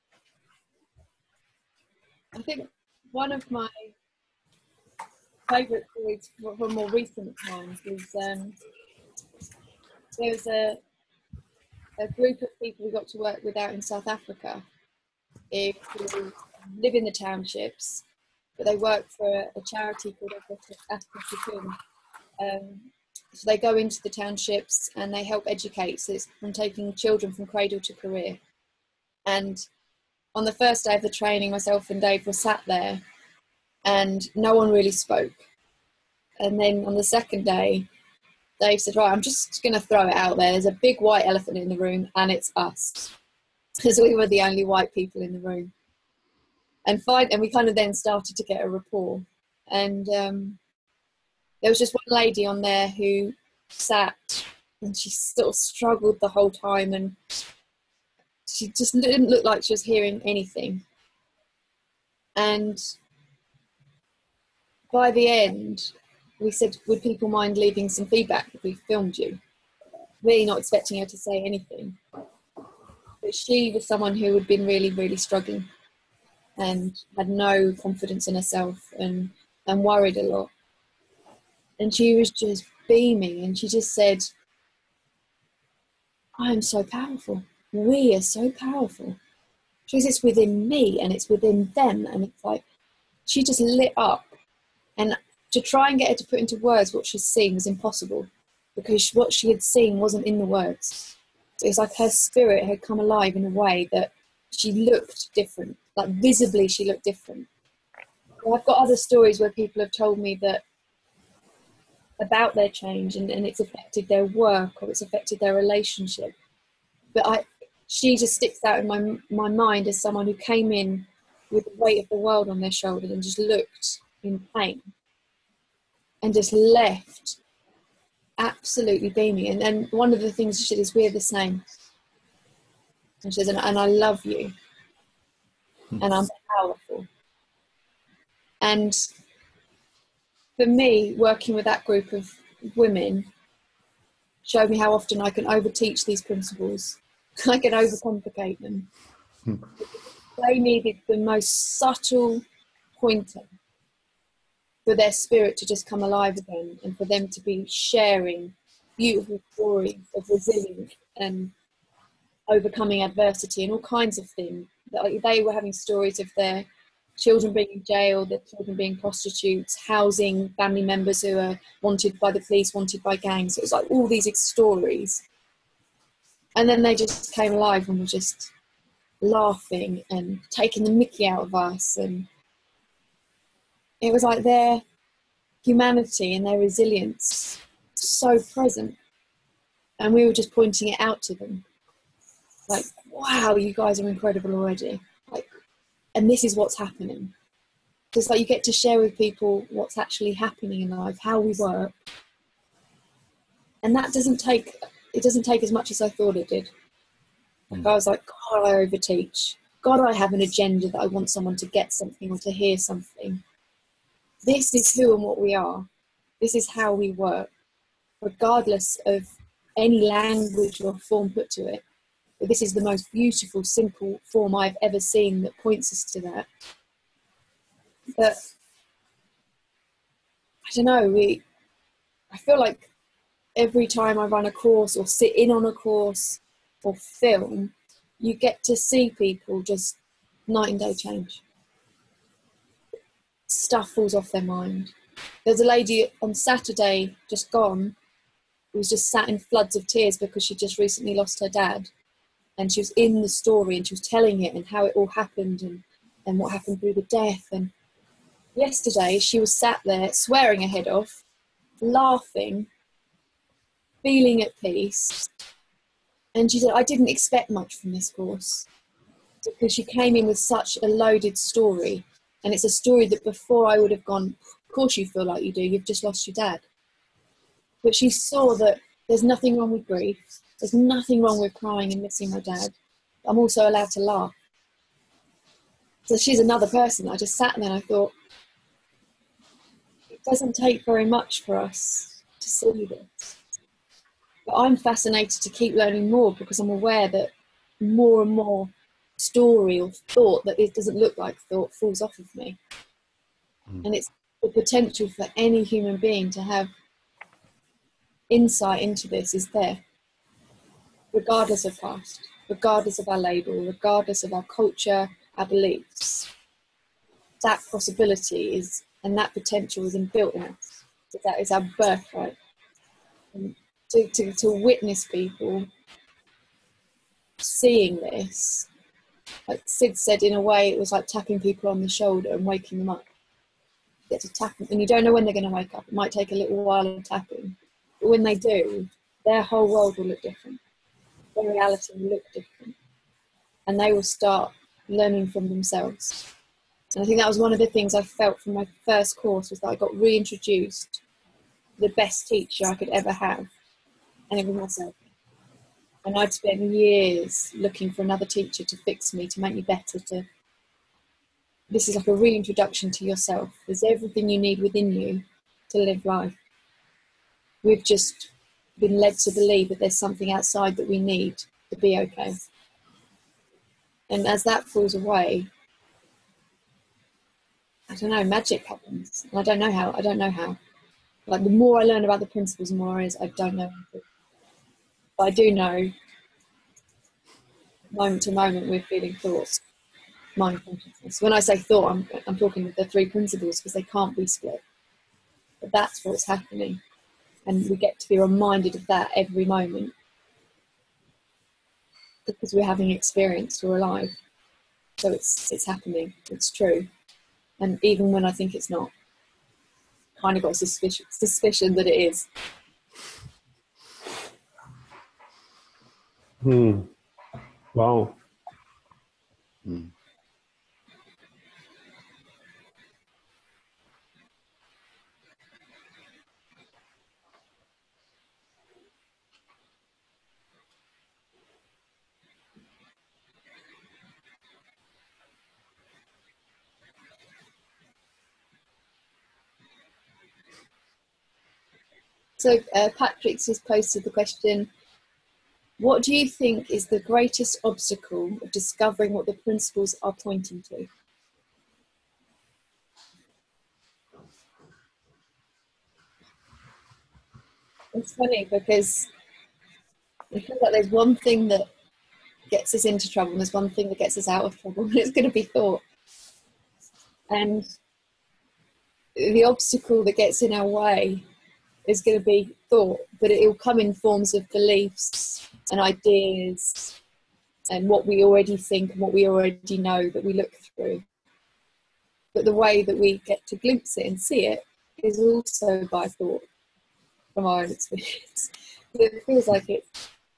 I think one of my favourite stories from more recent times is um, there was a, a group of people we got to work with out in South Africa who live in the townships, but they work for a, a charity called Africa Cocoon. Um, so they go into the townships and they help educate, so it's from taking children from cradle to career. And on the first day of the training, myself and Dave were sat there and no one really spoke. And then on the second day, Dave said, right, I'm just going to throw it out there. There's a big white elephant in the room and it's us. Because we were the only white people in the room. And, find, and we kind of then started to get a rapport. And um, there was just one lady on there who sat and she sort of struggled the whole time and she just didn't look like she was hearing anything. And by the end, we said, would people mind leaving some feedback if we filmed you? Really not expecting her to say anything. But she was someone who had been really, really struggling and had no confidence in herself and, and worried a lot. And she was just beaming and she just said, I am so powerful. We are so powerful. She says, it's within me and it's within them. And it's like, she just lit up. And to try and get her to put into words what she's seen was impossible because what she had seen wasn't in the words. It was like her spirit had come alive in a way that she looked different, like visibly she looked different. Well, I've got other stories where people have told me that about their change and, and it's affected their work or it's affected their relationship. But I, she just sticks out in my, my mind as someone who came in with the weight of the world on their shoulders and just looked in pain. And just left absolutely beaming. And then one of the things she said is, we're the same. And she says, and, and I love you. Hmm. And I'm powerful. And for me, working with that group of women showed me how often I can overteach these principles. I can overcomplicate them. Hmm. They needed the most subtle pointer for their spirit to just come alive again and for them to be sharing beautiful stories of resilience and overcoming adversity and all kinds of things. They were having stories of their children being in jail, the children being prostitutes, housing family members who are wanted by the police, wanted by gangs. It was like all these stories. And then they just came alive and were just laughing and taking the mickey out of us. And it was like their humanity and their resilience so present. And we were just pointing it out to them. Like, wow, you guys are incredible already. Like, and this is what's happening. Just like you get to share with people what's actually happening in life, how we work. And that doesn't take, it doesn't take as much as I thought it did. Like I was like, God, I overteach. God, I have an agenda that I want someone to get something or to hear something. This is who and what we are. This is how we work, regardless of any language or form put to it. But this is the most beautiful, simple form I've ever seen that points us to that. But I don't know, we, I feel like every time I run a course or sit in on a course or film, you get to see people just night and day change. Stuff falls off their mind. There's a lady on Saturday, just gone, who was just sat in floods of tears because she just recently lost her dad. And she was in the story and she was telling it and how it all happened and, and what happened through the death. And yesterday she was sat there swearing her head off, laughing, feeling at peace. And she said, I didn't expect much from this course because she came in with such a loaded story. And it's a story that before I would have gone, of course you feel like you do, you've just lost your dad. But she saw that there's nothing wrong with grief. There's nothing wrong with crying and missing my dad. I'm also allowed to laugh. So she's another person. I just sat there and I thought, it doesn't take very much for us to see this. But I'm fascinated to keep learning more because I'm aware that more and more story or thought that it doesn't look like thought falls off of me. Mm. And it's the potential for any human being to have insight into this is there. Regardless of past, regardless of our label, regardless of our culture, our beliefs, that possibility is, and that potential is inbuilt in us. So that is our birthright. And to, to, to witness people seeing this, like Sid said, in a way, it was like tapping people on the shoulder and waking them up. You get to tap them, and you don't know when they're going to wake up. It might take a little while of tapping, but when they do, their whole world will look different. Their reality will look different, and they will start learning from themselves. And I think that was one of the things I felt from my first course, was that I got reintroduced to the best teacher I could ever have, and it was myself. And I'd spent years looking for another teacher to fix me, to make me better. To this is like a reintroduction to yourself. There's everything you need within you to live life. We've just been led to believe that there's something outside that we need to be okay. And as that falls away, I don't know, magic happens. And I don't know how, I don't know how. Like the more I learn about the principles, the more I is, I don't know. But I do know, moment to moment, we're feeling thoughts, mind consciousness. When I say thought, I'm, I'm talking of the three principles because they can't be split. But that's what's happening. And we get to be reminded of that every moment because we're having experience, we're alive. So it's it's happening, it's true. And even when I think it's not, kind of got a suspicion, suspicion that it is. Hmm. Wow. Hmm. So uh, Patrick's just posted the question, what do you think is the greatest obstacle of discovering what the principles are pointing to? It's funny because I feel like there's one thing that gets us into trouble and there's one thing that gets us out of trouble, and it's going to be thought. And the obstacle that gets in our way is going to be thought, but it will come in forms of beliefs and ideas and what we already think and what we already know that we look through. But the way that we get to glimpse it and see it is also by thought, from our own experience. It feels like it.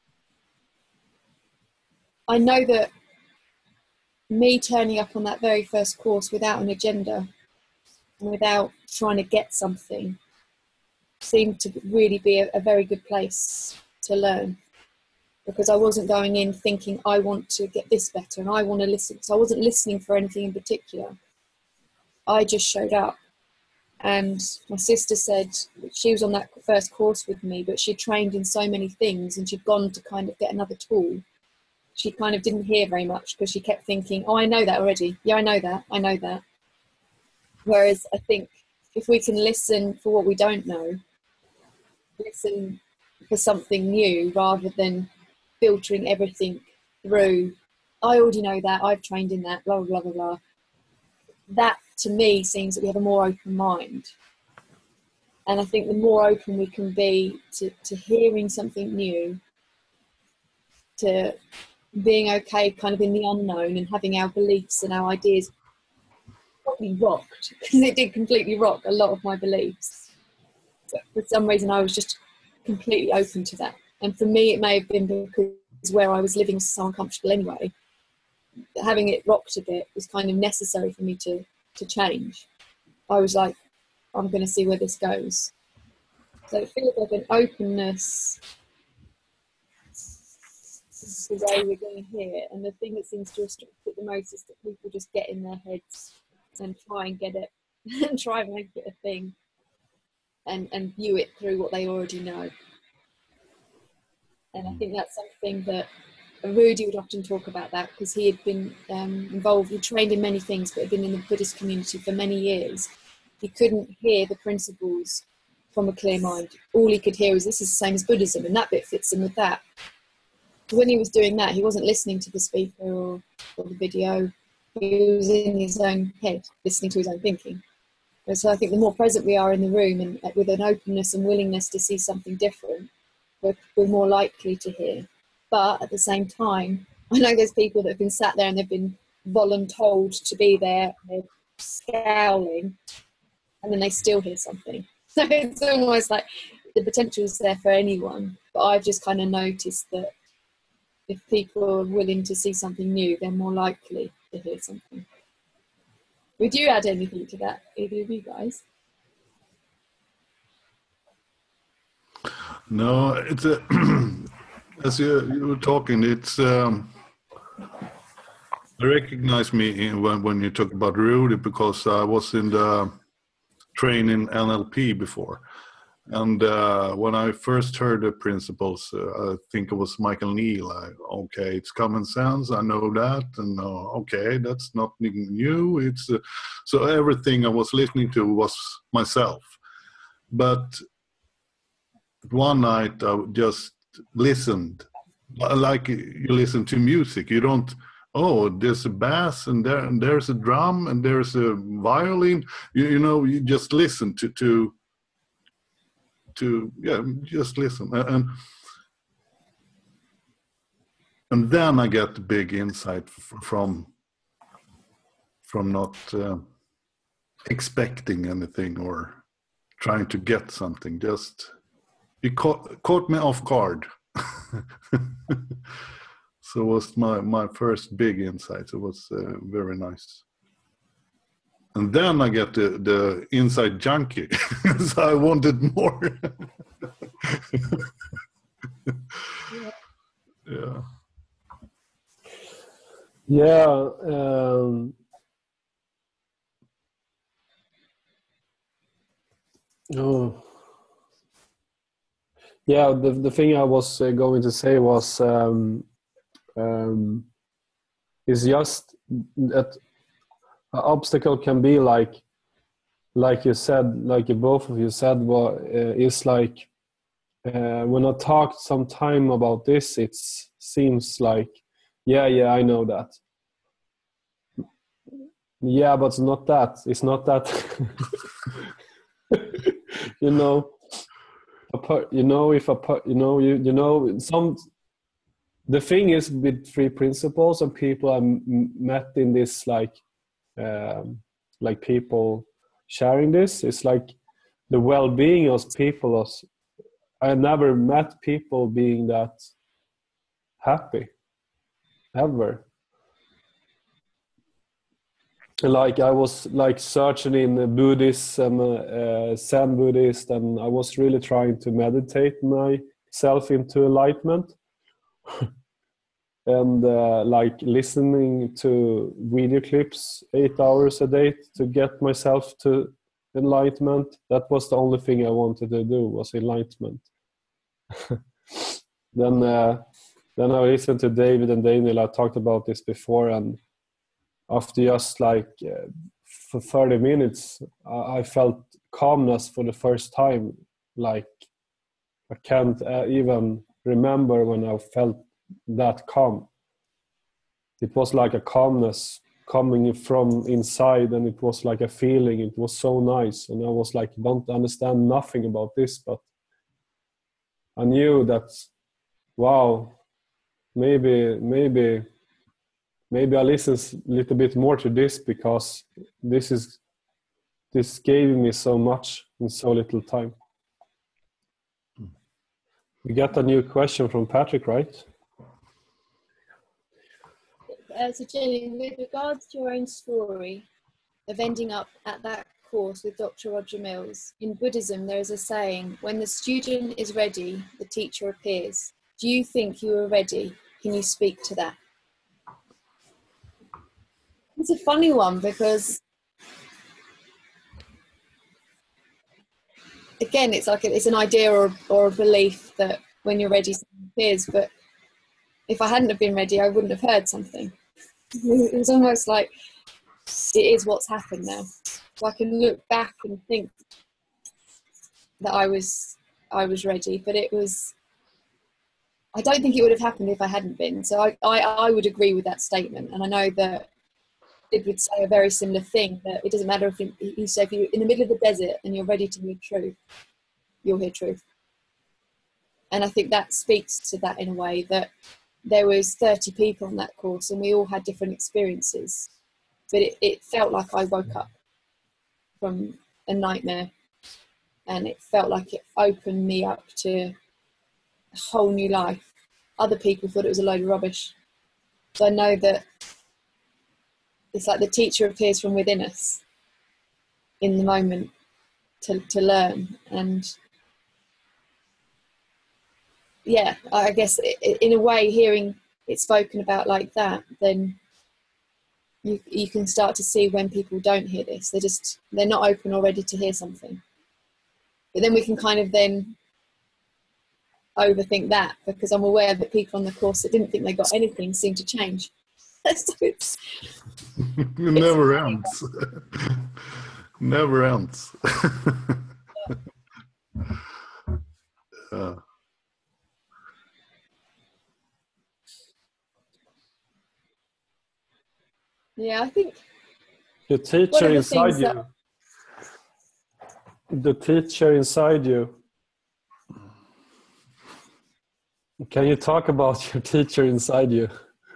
I know that me turning up on that very first course without an agenda, without trying to get something, seemed to really be a, a very good place to learn, because I wasn't going in thinking I want to get this better and I want to listen. So I wasn't listening for anything in particular. I just showed up. And my sister said she was on that first course with me, but she trained in so many things and she'd gone to kind of get another tool. She kind of didn't hear very much because she kept thinking, oh, I know that already. Yeah, I know that. I know that. Whereas I think if we can listen for what we don't know, listen for something new rather than filtering everything through, I already know that, I've trained in that, blah, blah, blah, blah. That to me seems that we have a more open mind. And I think the more open we can be to, to hearing something new, to being okay kind of in the unknown and having our beliefs and our ideas probably rocked, because it did completely rock a lot of my beliefs. But for some reason I was just completely open to that. And for me it may have been because where I was living was so uncomfortable anyway. Having it rocked a bit was kind of necessary for me to, to change. I was like, I'm going to see where this goes. So it feels like an openness to the way we're going here. And the thing that seems to restrict it the most is that people just get in their heads and try and get it and try and make it a thing and, and view it through what they already know. And I think that's something that Rudy would often talk about, that because he had been um, involved, he trained in many things, but had been in the Buddhist community for many years. He couldn't hear the principles from a clear mind. All he could hear was, this is the same as Buddhism, and that bit fits in with that. When he was doing that, he wasn't listening to the speaker or, or the video. He was in his own head, listening to his own thinking. And so I think the more present we are in the room and with an openness and willingness to see something different, we're, we're more likely to hear. But at the same time, I know there's people that have been sat there and they've been voluntold to be there, they're scowling, and then they still hear something. So it's almost like the potential is there for anyone. But I've just kind of noticed that if people are willing to see something new, they're more likely to hear something. Would you add anything to that, either of you guys? No, it's a, as you, you were talking, it's um, I recognize me in, when, when you talk about Rudy, because I was in the training N L P before. And uh, when I first heard the principles, uh, I think it was Michael Neal. I, okay, it's common sense. I know that, and uh, okay, that's nothing new. It's uh, so everything I was listening to was myself. But one night I just listened, like you listen to music. You don't. Oh, there's a bass, and there, and there's a drum, and there's a violin. You, you know, you just listen to to. to yeah just listen, and and then I get the big insight from from not uh, expecting anything or trying to get something. Just it caught, caught me off guard. So it was my my first big insight. It was uh, very nice. And then I get the, the inside junkie, so I wanted more. Yeah. Yeah. Um, oh. Yeah, the, the thing I was uh, going to say was um, um, is just that an obstacle can be like, like you said, like you both of you said, well, uh, is like uh, when I talked some time about this, it seems like, yeah, yeah, I know that. Yeah, but it's not that. It's not that. you know, a per, you know, if a per, you know, you you know, some. The thing is with three principles and people I m- met in this, like, um, like people sharing this, it's like the well-being of people. Is, I never met people being that happy ever. Like I was like searching in Buddhism, uh, uh, Zen Buddhist, and I was really trying to meditate myself into enlightenment, and uh, like listening to video clips eight hours a day to get myself to enlightenment. That was the only thing I wanted to do, was enlightenment. then, uh, then I listened to David and Daniel. I talked about this before, and after just like uh, for thirty minutes, I felt calmness for the first time. Like I can't uh, even remember when I felt that calm. It was like a calmness coming from inside, and it was like a feeling. It was so nice, and I was like, don't understand nothing about this, but I knew that, wow, maybe, maybe. Maybe I listen a little bit more to this, because this is this gave me so much in so little time. We got a new question from Patrick, right? Uh, so Jenny, with regards to your own story of ending up at that course with Doctor Roger Mills, in Buddhism there is a saying, when the student is ready, the teacher appears. Do you think you were ready? Can you speak to that? It's a funny one, because again, it's like a, it's an idea or, or a belief that when you're ready, something appears. But if I hadn't have been ready, I wouldn't have heard something. It was almost like it is what's happened now. So I can look back and think that I was I was ready, but it was. I don't think it would have happened if I hadn't been. So I I, I would agree with that statement, and I know that it would say a very similar thing, that it doesn't matter if you, you say if you're in the middle of the desert and you're ready to hear truth, you'll hear truth. And I think that speaks to that in a way, that there was thirty people on that course and we all had different experiences, but it, it felt like I woke up from a nightmare, and it felt like it opened me up to a whole new life. Other people thought it was a load of rubbish. So I know that it's like the teacher appears from within us in the moment to, to learn. And yeah, I guess in a way, hearing it spoken about like that, then you you can start to see when people don't hear this. They're just, they're not open or ready to hear something. But then we can kind of then overthink that, because I'm aware that people on the course that didn't think they got anything seem to change. So it's, it never ends. Never ends. uh. yeah, I think the teacher inside you. That... The teacher inside you. Can you talk about your teacher inside you?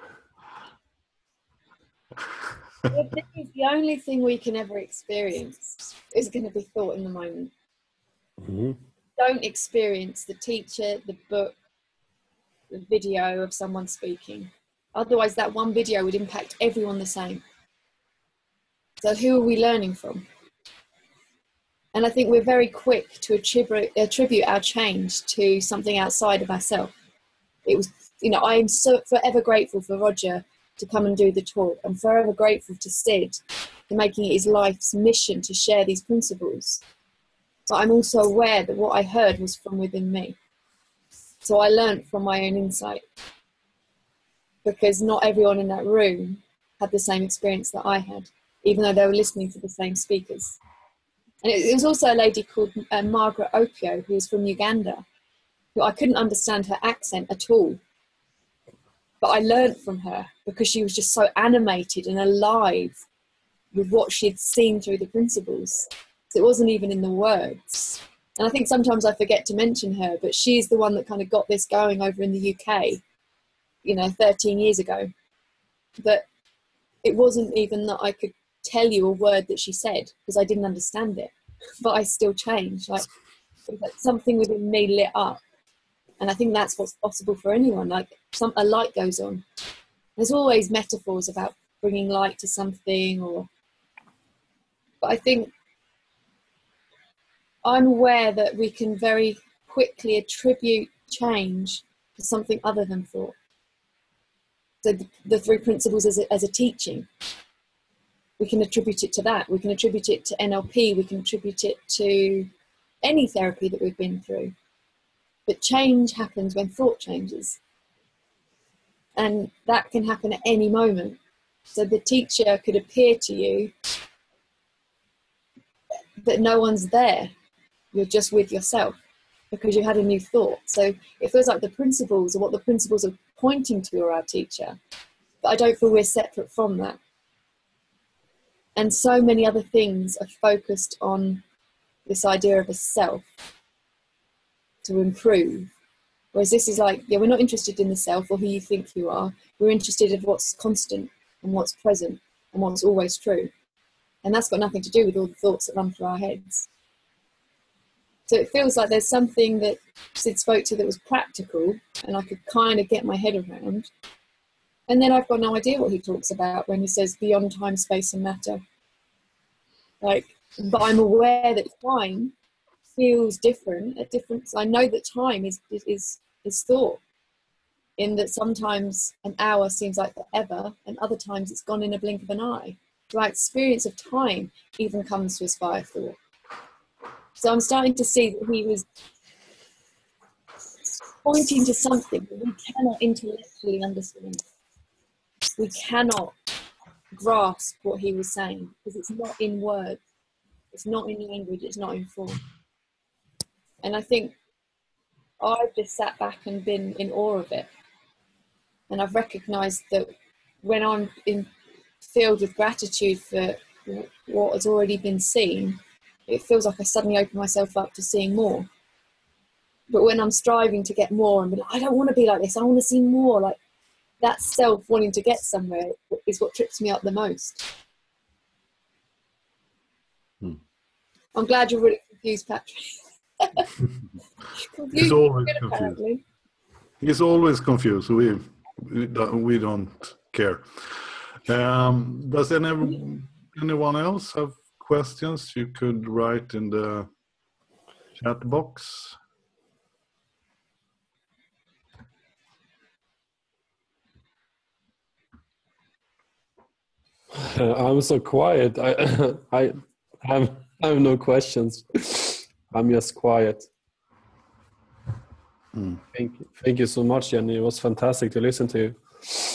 The only thing we can ever experience is going to be thought in the moment. Mm-hmm. Don't experience the teacher, the book, the video of someone speaking. Otherwise, that one video would impact everyone the same. So who are we learning from? And I think we're very quick to attribute, attribute our change to something outside of ourselves. It was, you know, I am so forever grateful for Roger to come and do the talk. I'm forever grateful to Sid for making it his life's mission to share these principles. But I'm also aware that what I heard was from within me. So I learned from my own insight, because not everyone in that room had the same experience that I had, even though they were listening to the same speakers. And it, it was also a lady called uh, Margaret Opio, who was from Uganda, who I couldn't understand her accent at all. But I learned from her because she was just so animated and alive. with what she'd seen through the principles. So it wasn't even in the words. And I think sometimes I forget to mention her, but she's the one that kind of got this going over in the U K, you know, thirteen years ago. But it wasn't even that I could tell you a word that she said, because I didn't understand it. But I still changed. Like, like something within me lit up. And I think that's what's possible for anyone. Like some, a light goes on. There's always metaphors about bringing light to something, or, but I think I'm aware that we can very quickly attribute change to something other than thought. So the, the three principles as a, as a teaching, we can attribute it to that. We can attribute it to N L P. We can attribute it to any therapy that we've been through. But change happens when thought changes. And that can happen at any moment. So the teacher could appear to you, but no one's there. You're just with yourself because you had a new thought. So it feels like the principles, or what the principles are pointing to, are our teacher. But I don't feel we're separate from that. And so many other things are focused on this idea of a self to improve. Whereas this is like, yeah, we're not interested in the self or who you think you are. We're interested in what's constant and what's present and what's always true. And that's got nothing to do with all the thoughts that run through our heads. So it feels like there's something that Sid spoke to that was practical and I could kind of get my head around. And then I've got no idea what he talks about when he says beyond time, space and matter. Like, but I'm aware that time feels different at different. I know that time is is is thought, in that sometimes an hour seems like forever, and other times it's gone in a blink of an eye. So our experience of time even comes to us via thought. So I'm starting to see that he was pointing to something that we cannot intellectually understand. We cannot grasp what he was saying because it's not in words, it's not in language, it's not in form. And I think I've just sat back and been in awe of it. And I've recognised that when I'm in, filled with gratitude for what has already been seen, it feels like I suddenly open myself up to seeing more. But when I'm striving to get more and be like, I don't want to be like this, I want to see more, like that self wanting to get somewhere is what trips me up the most. Hmm. I'm glad you're really confused, Patrick. He's always good, confused. Apparently. He's always confused. We we don't, we don't care. Um, does any, anyone else have questions? You could write in the chat box. I'm so quiet. I I have I have no questions. I'm just quiet. Mm. Thank you. Thank you so much, Jenny. It was fantastic to listen to you.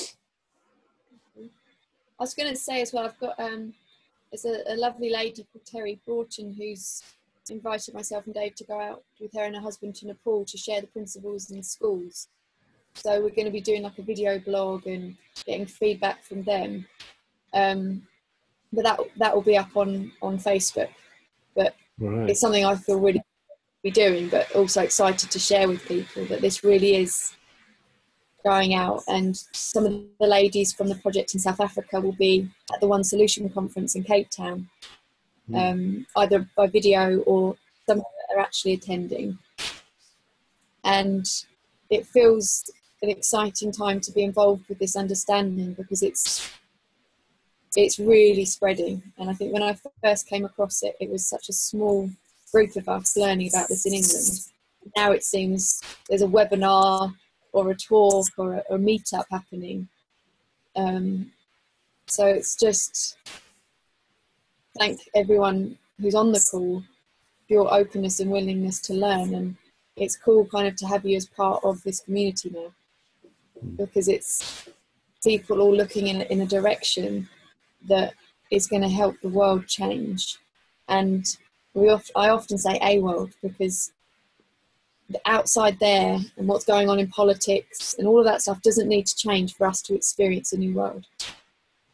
I was going to say as well, I've got um, there's a, a lovely lady called Terry Broughton who's invited myself and Dave to go out with her and her husband to Nepal to share the principles in schools. So we're going to be doing like a video blog and getting feedback from them. Um, but that that will be up on, on Facebook. But right. It's something I feel really be doing, but also excited to share with people that this really is going out. And some of the ladies from the project in South Africa will be at the One Solution conference in Cape Town, mm. um, either by video or some that are actually attending. And it feels an exciting time to be involved with this understanding because it's it's really spreading. And I think when I first came across it, it was such a small group of us learning about this in England. Now it seems there's a webinar or a talk or a, a meetup happening. Um, so it's just thank everyone who's on the call for your openness and willingness to learn. And it's cool kind of to have you as part of this community now, because it's people all looking in, in a direction that is going to help the world change. And we oft, I often say a world, because the outside there and what's going on in politics and all of that stuff doesn't need to change for us to experience a new world.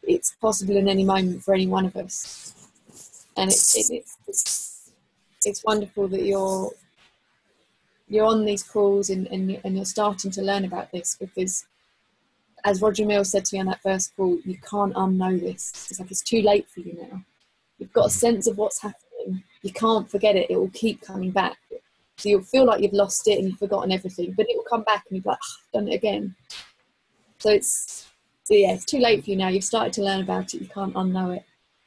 it's possible in any moment for any one of us. And it's it, it's, it's it's wonderful that you're you're on these calls and, and and you're starting to learn about this, because as Roger Mills said to me on that first call, you can't unknow this. It's like it's too late for you now. You've got a sense of what's happening. You can't forget it. It will keep coming back. So you'll feel like you've lost it and you've forgotten everything, but it will come back and you'll be like, oh, I've done it again. So it's, so yeah, it's too late for you now. You've started to learn about it. You can't unknow it.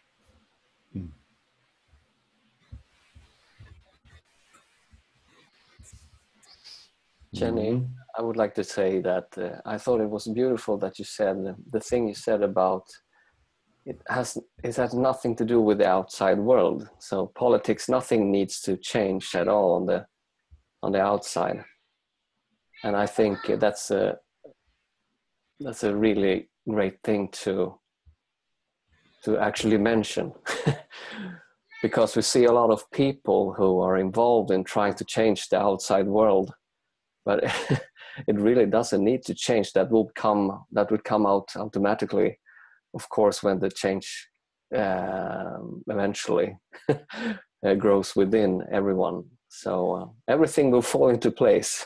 Jenny, I would like to say that uh, I thought it was beautiful that you said the thing you said about it has it has nothing to do with the outside world. So politics, nothing needs to change at all on the on the outside. And I think that's a that's a really great thing to to actually mention. Because we see a lot of people who are involved in trying to change the outside world, but it really doesn't need to change. That will come that would come out automatically, of course, when the change uh, eventually uh, grows within everyone. So uh, everything will fall into place.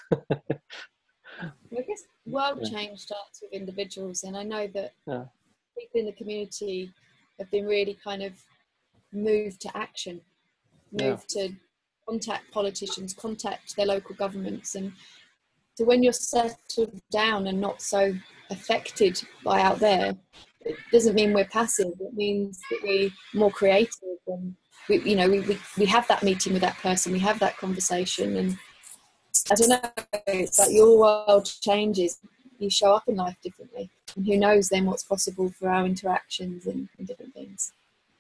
I guess world yeah. change starts with individuals, and I know that yeah. people in the community have been really kind of moved to action, moved yeah. to contact politicians, contact their local governments. And so when you're settled down and not so affected by out there, it doesn't mean we're passive. It means that we're more creative, and we, you know, we, we, we have that meeting with that person, we have that conversation, and I don't know, it's like your world changes, you show up in life differently, and who knows then what's possible for our interactions and, and different things.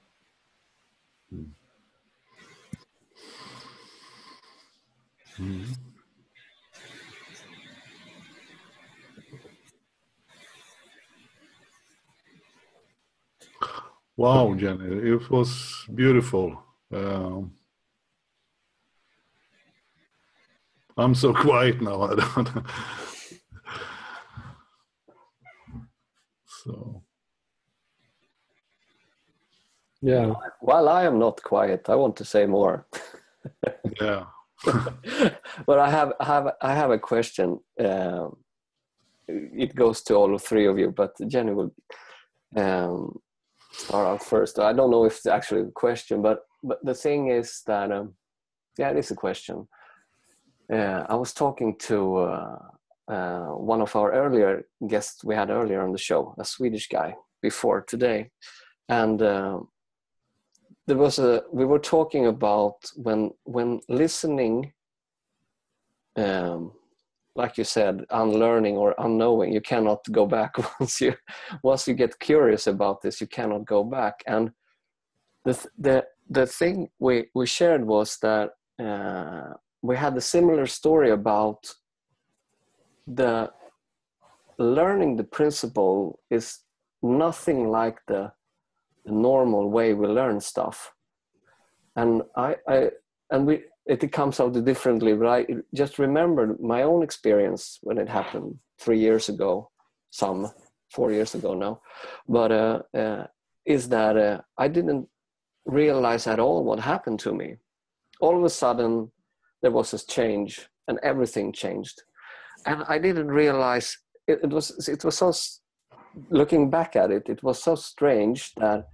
Mm. Wow, Jenny, it was beautiful. Um, I'm so quiet now. I don't. So. Yeah. While I am not quiet, I want to say more. Yeah. But I have, I have, I have a question. Um, it goes to all three of you, but Jenny will um, start out first. I don't know if it's actually a question, but but the thing is that um, yeah, it is a question. Uh, I was talking to uh, uh, one of our earlier guests we had earlier on the show, a Swedish guy, before today, and uh, there was a. We were talking about when when listening, um, like you said, unlearning or unknowing. You cannot go back once you once you get curious about this. You cannot go back. And the the the thing we we shared was that. Uh, we had a similar story about the learning the principle is nothing like the, the normal way we learn stuff. And I, I and we it comes out differently, but I just remembered my own experience when it happened three years ago, some four years ago now. But uh, uh, is that uh, I didn't realize at all what happened to me. All of a sudden, there was a change, and everything changed, and I didn't realize it, it was. It was so. Looking back at it, it was so strange that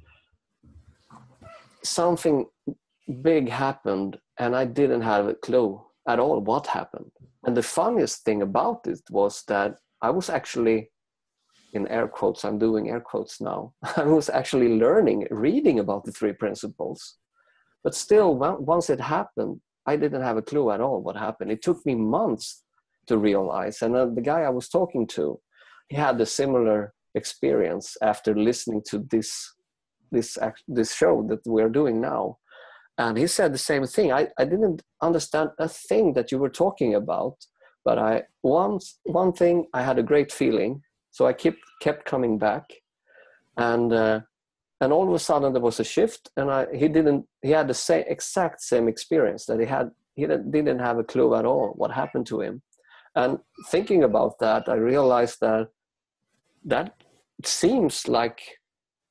something big happened, and I didn't have a clue at all what happened. And the funniest thing about it was that I was actually, in air quotes, I'm doing air quotes now. I was actually learning, reading about the three principles, but still, once it happened, I didn't have a clue at all what happened. It took me months to realize. And uh, the guy I was talking to, he had a similar experience after listening to this this this show that we're doing now. And he said the same thing. I, I didn't understand a thing that you were talking about, but I once one thing, I had a great feeling. So I kept kept coming back. And uh, And all of a sudden there was a shift, and I, he didn't. He had the same exact same experience that he had. He didn't have a clue at all what happened to him. And thinking about that, I realized that that seems like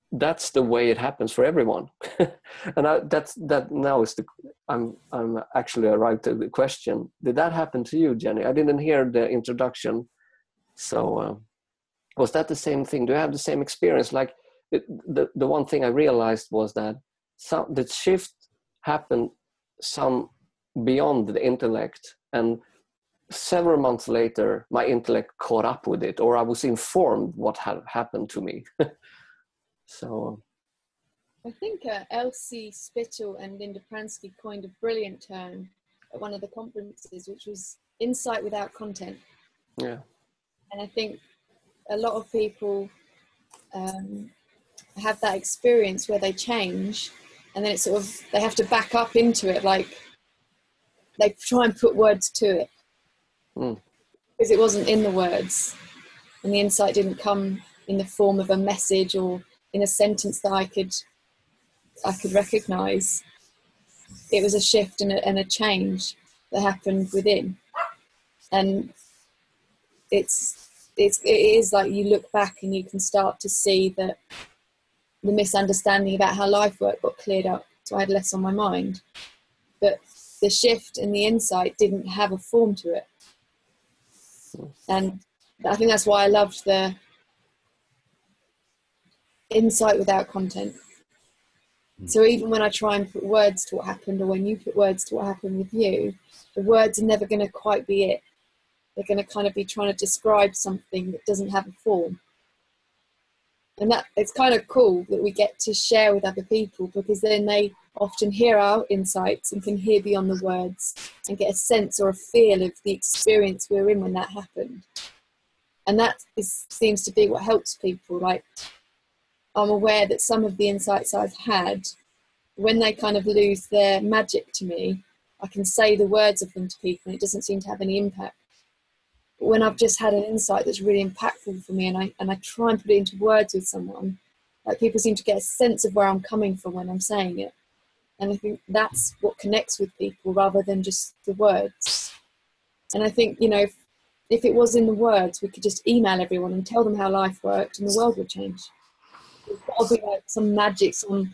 that's the way it happens for everyone. And I, that's that now is the I'm I'm actually arrived to the question. Did that happen to you, Jenny? I didn't hear the introduction, so uh, was that the same thing? Do you have the same experience? Like it, the the one thing I realized was that some the shift happened some beyond the intellect, and several months later my intellect caught up with it, or I was informed what had happened to me. So I think uh, Elsie Spittle and Linda Pransky coined a brilliant term at one of the conferences, which was insight without content. yeah, And I think a lot of people um, have that experience where they change, and then it's sort of, they have to back up into it, like they try and put words to it. mm. Because it wasn't in the words, and the insight didn't come in the form of a message or in a sentence that I could I could recognize. It was a shift and a, and a change that happened within, and it's it's it is like you look back and you can start to see that the misunderstanding about how life worked got cleared up, so I had less on my mind. But the shift and the insight didn't have a form to it, and I think that's why I loved the insight without content. So even when I try and put words to what happened, or when you put words to what happened with you, the words are never going to quite be it. They're going to kind of be trying to describe something that doesn't have a form. And that it's kind of cool that we get to share with other people, because then they often hear our insights and can hear beyond the words and get a sense or a feel of the experience we were in when that happened. And that is, seems to be what helps people. Like, I'm aware that some of the insights I've had, when they kind of lose their magic to me, I can say the words of them to people and it doesn't seem to have any impact. But when I've just had an insight that's really impactful for me, and I and I try and put it into words with someone, like, people seem to get a sense of where I'm coming from when I'm saying it. And I think that's what connects with people rather than just the words. And I think, you know, if, if it was in the words, we could just email everyone and tell them how life worked and the world would change. There's got to be like some magic, some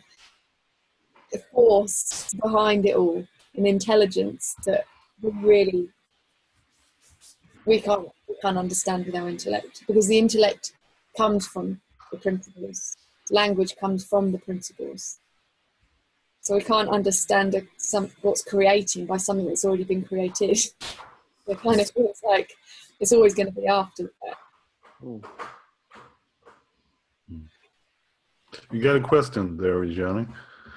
force behind it all, an intelligence that we really we can't we can't understand with our intellect, because the intellect comes from the principles. Language comes from the principles. So we can't understand a, some what's creating by something that's already been created. It kind of feels like it's always going to be after that. Mm. You got a question there, Jenny?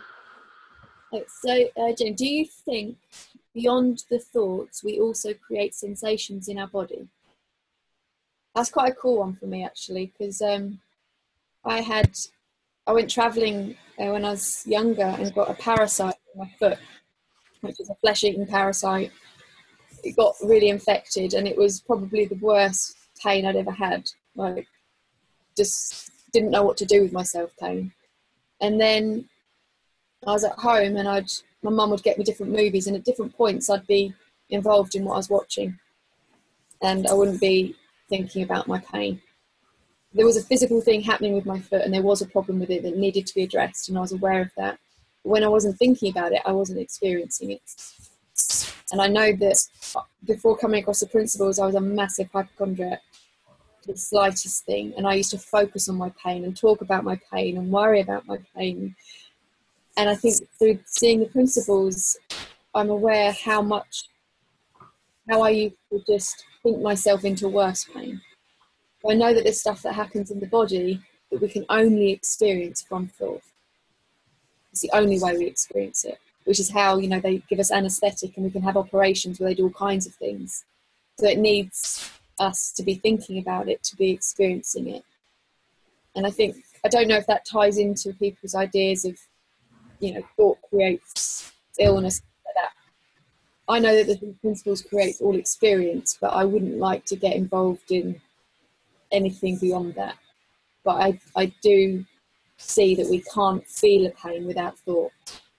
So, uh, Jen, do you think beyond the thoughts, we also create sensations in our body? That's quite a cool one for me, actually, because um, I had, I went travelling uh, when I was younger and got a parasite in my foot, which is a flesh-eating parasite. It got really infected, and it was probably the worst pain I'd ever had. Like, just didn't know what to do with myself pain. And then I was at home, and I'd my mum would get me different movies, and at different points I'd be involved in what I was watching, and I wouldn't be thinking about my pain. There was a physical thing happening with my foot, and there was a problem with it that needed to be addressed, and I was aware of that. But when I wasn't thinking about it, I wasn't experiencing it. And I know that before coming across the principles, I was a massive hypochondriac, the slightest thing, and I used to focus on my pain and talk about my pain and worry about my pain. And I think through seeing the principles, I'm aware how much, how I used to just think myself into worse pain. I know that there's stuff that happens in the body that we can only experience from thought. It's the only way we experience it, which is how, you know, they give us anesthetic and we can have operations where they do all kinds of things. So it needs us to be thinking about it, to be experiencing it. And I think, I don't know if that ties into people's ideas of, you know, thought creates illness, like that. I know that the principles create all experience, but I wouldn't like to get involved in anything beyond that. But I, I do see that we can't feel a pain without thought,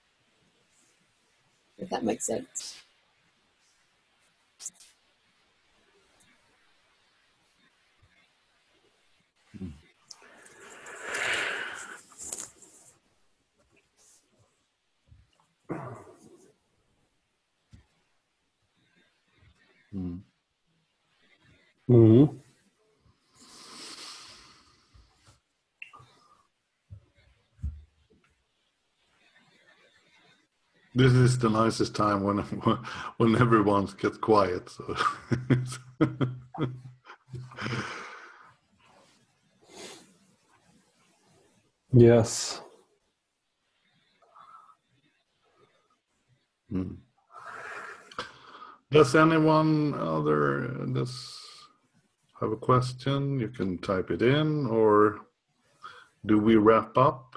if that makes sense. Mm. Mm-hmm. This is the nicest time when when everyone gets quiet. So. Yes. Mm. Does anyone other does have a question? You can type it in, or do we wrap up?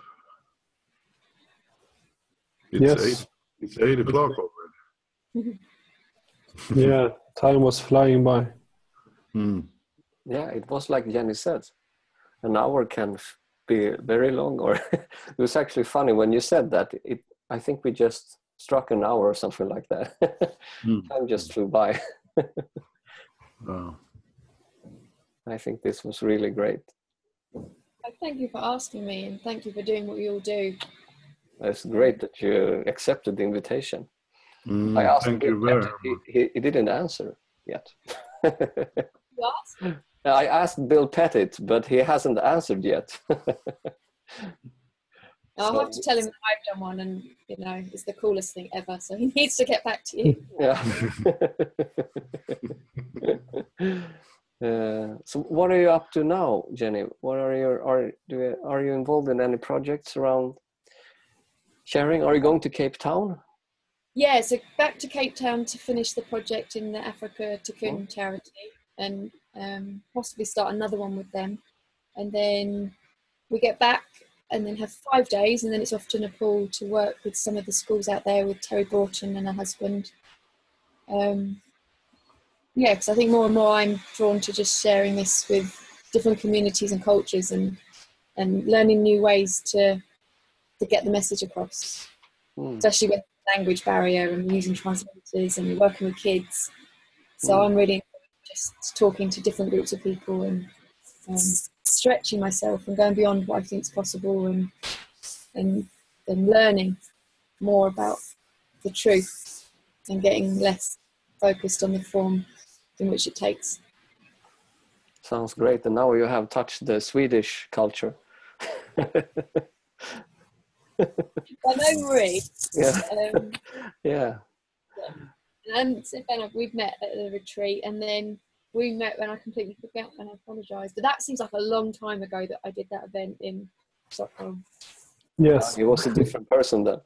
It's Yes. eight. It's eight o'clock already. Yeah, time was flying by. Mm. Yeah, it was like Jenny said. An hour can be very long, or it was actually funny when you said that. It, I think we just struck an hour or something like that. Mm. Time just flew by. Wow. I think this was really great. Thank you for asking me, and thank you for doing what you all do. It's great that you accepted the invitation. Mm, I asked thank Bill you very Pettit, he, much. he, he didn't answer yet. You asked? I asked Bill Pettit, but he hasn't answered yet. I'll So- have to tell him that I've done one, and you know, it's the coolest thing ever. So he needs to get back to you. Yeah. uh, so what are you up to now, Jenny? What are your are do you, are you involved in any projects around sharing? Are you going to Cape Town? Yeah, so back to Cape Town to finish the project in the Africa Tikkun charity, and um, possibly start another one with them. And then we get back and then have five days, and then it's off to Nepal to work with some of the schools out there with Terry Broughton and her husband. Um, yeah, because I think more and more I'm drawn to just sharing this with different communities and cultures, and and learning new ways to to get the message across, Mm. especially with the language barrier and using translators and working with kids. So Mm. I'm really just talking to different groups of people and um, stretching myself and going beyond what I think is possible, and and and learning more about the truth and getting less focused on the form in which it takes. Sounds great. And now you have touched the Swedish culture. I know Marie. Yeah. Um, Yeah. and Stefan, we've met at the retreat, and then we met when I completely forgot, and I apologise. But that seems like a long time ago that I did that event in Stockholm. Yes. He was a different person then.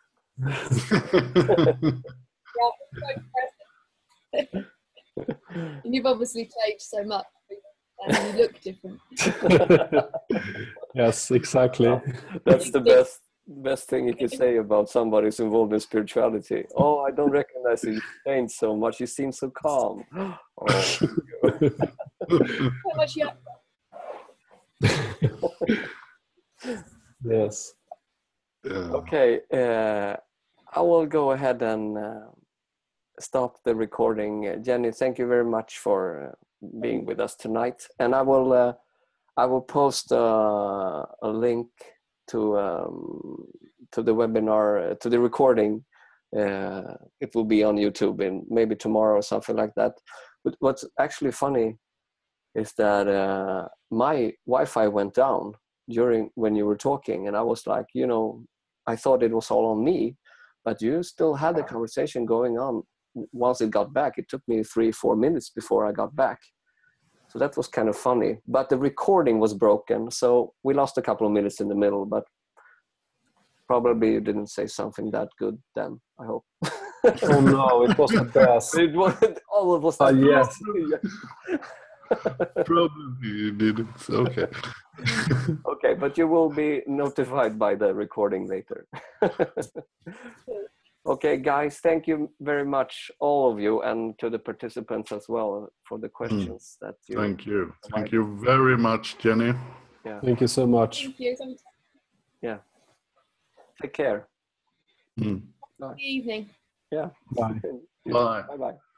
And you've obviously changed so much, and you look different. Yes, exactly. That's the best best thing you can say about somebody who's involved in spirituality. Oh, I don't recognize you. You changed so much. You seem so calm. Oh. How much you Yes. Yeah. Okay, uh, I will go ahead and uh, stop the recording. Uh, Jenny, thank you very much for uh, being with us tonight. And I will uh, I will post uh, a link to um, to the webinar, uh, to the recording. Uh, it will be on YouTube in maybe tomorrow or something like that. But what's actually funny is that uh, my Wi-Fi went down during when you were talking, and I was like, you know, I thought it was all on me, but you still had the conversation going on. Once it got back, it took me three, four minutes before I got back. So that was kind of funny, but the recording was broken. So we lost a couple of minutes in the middle, but probably you didn't say something that good then, I hope. Oh no, it was the best. It wasn't all of us. Ah, yes. Probably you didn't. Okay. Okay, but you will be notified by the recording later. Okay, guys, thank you very much, all of you, and to the participants as well for the questions that you. Thank you. Thank you very much, Jenny. Yeah. Thank you so much. Thank you. Yeah. Take care. Mm. Good evening. Yeah. Bye. Bye. Bye bye.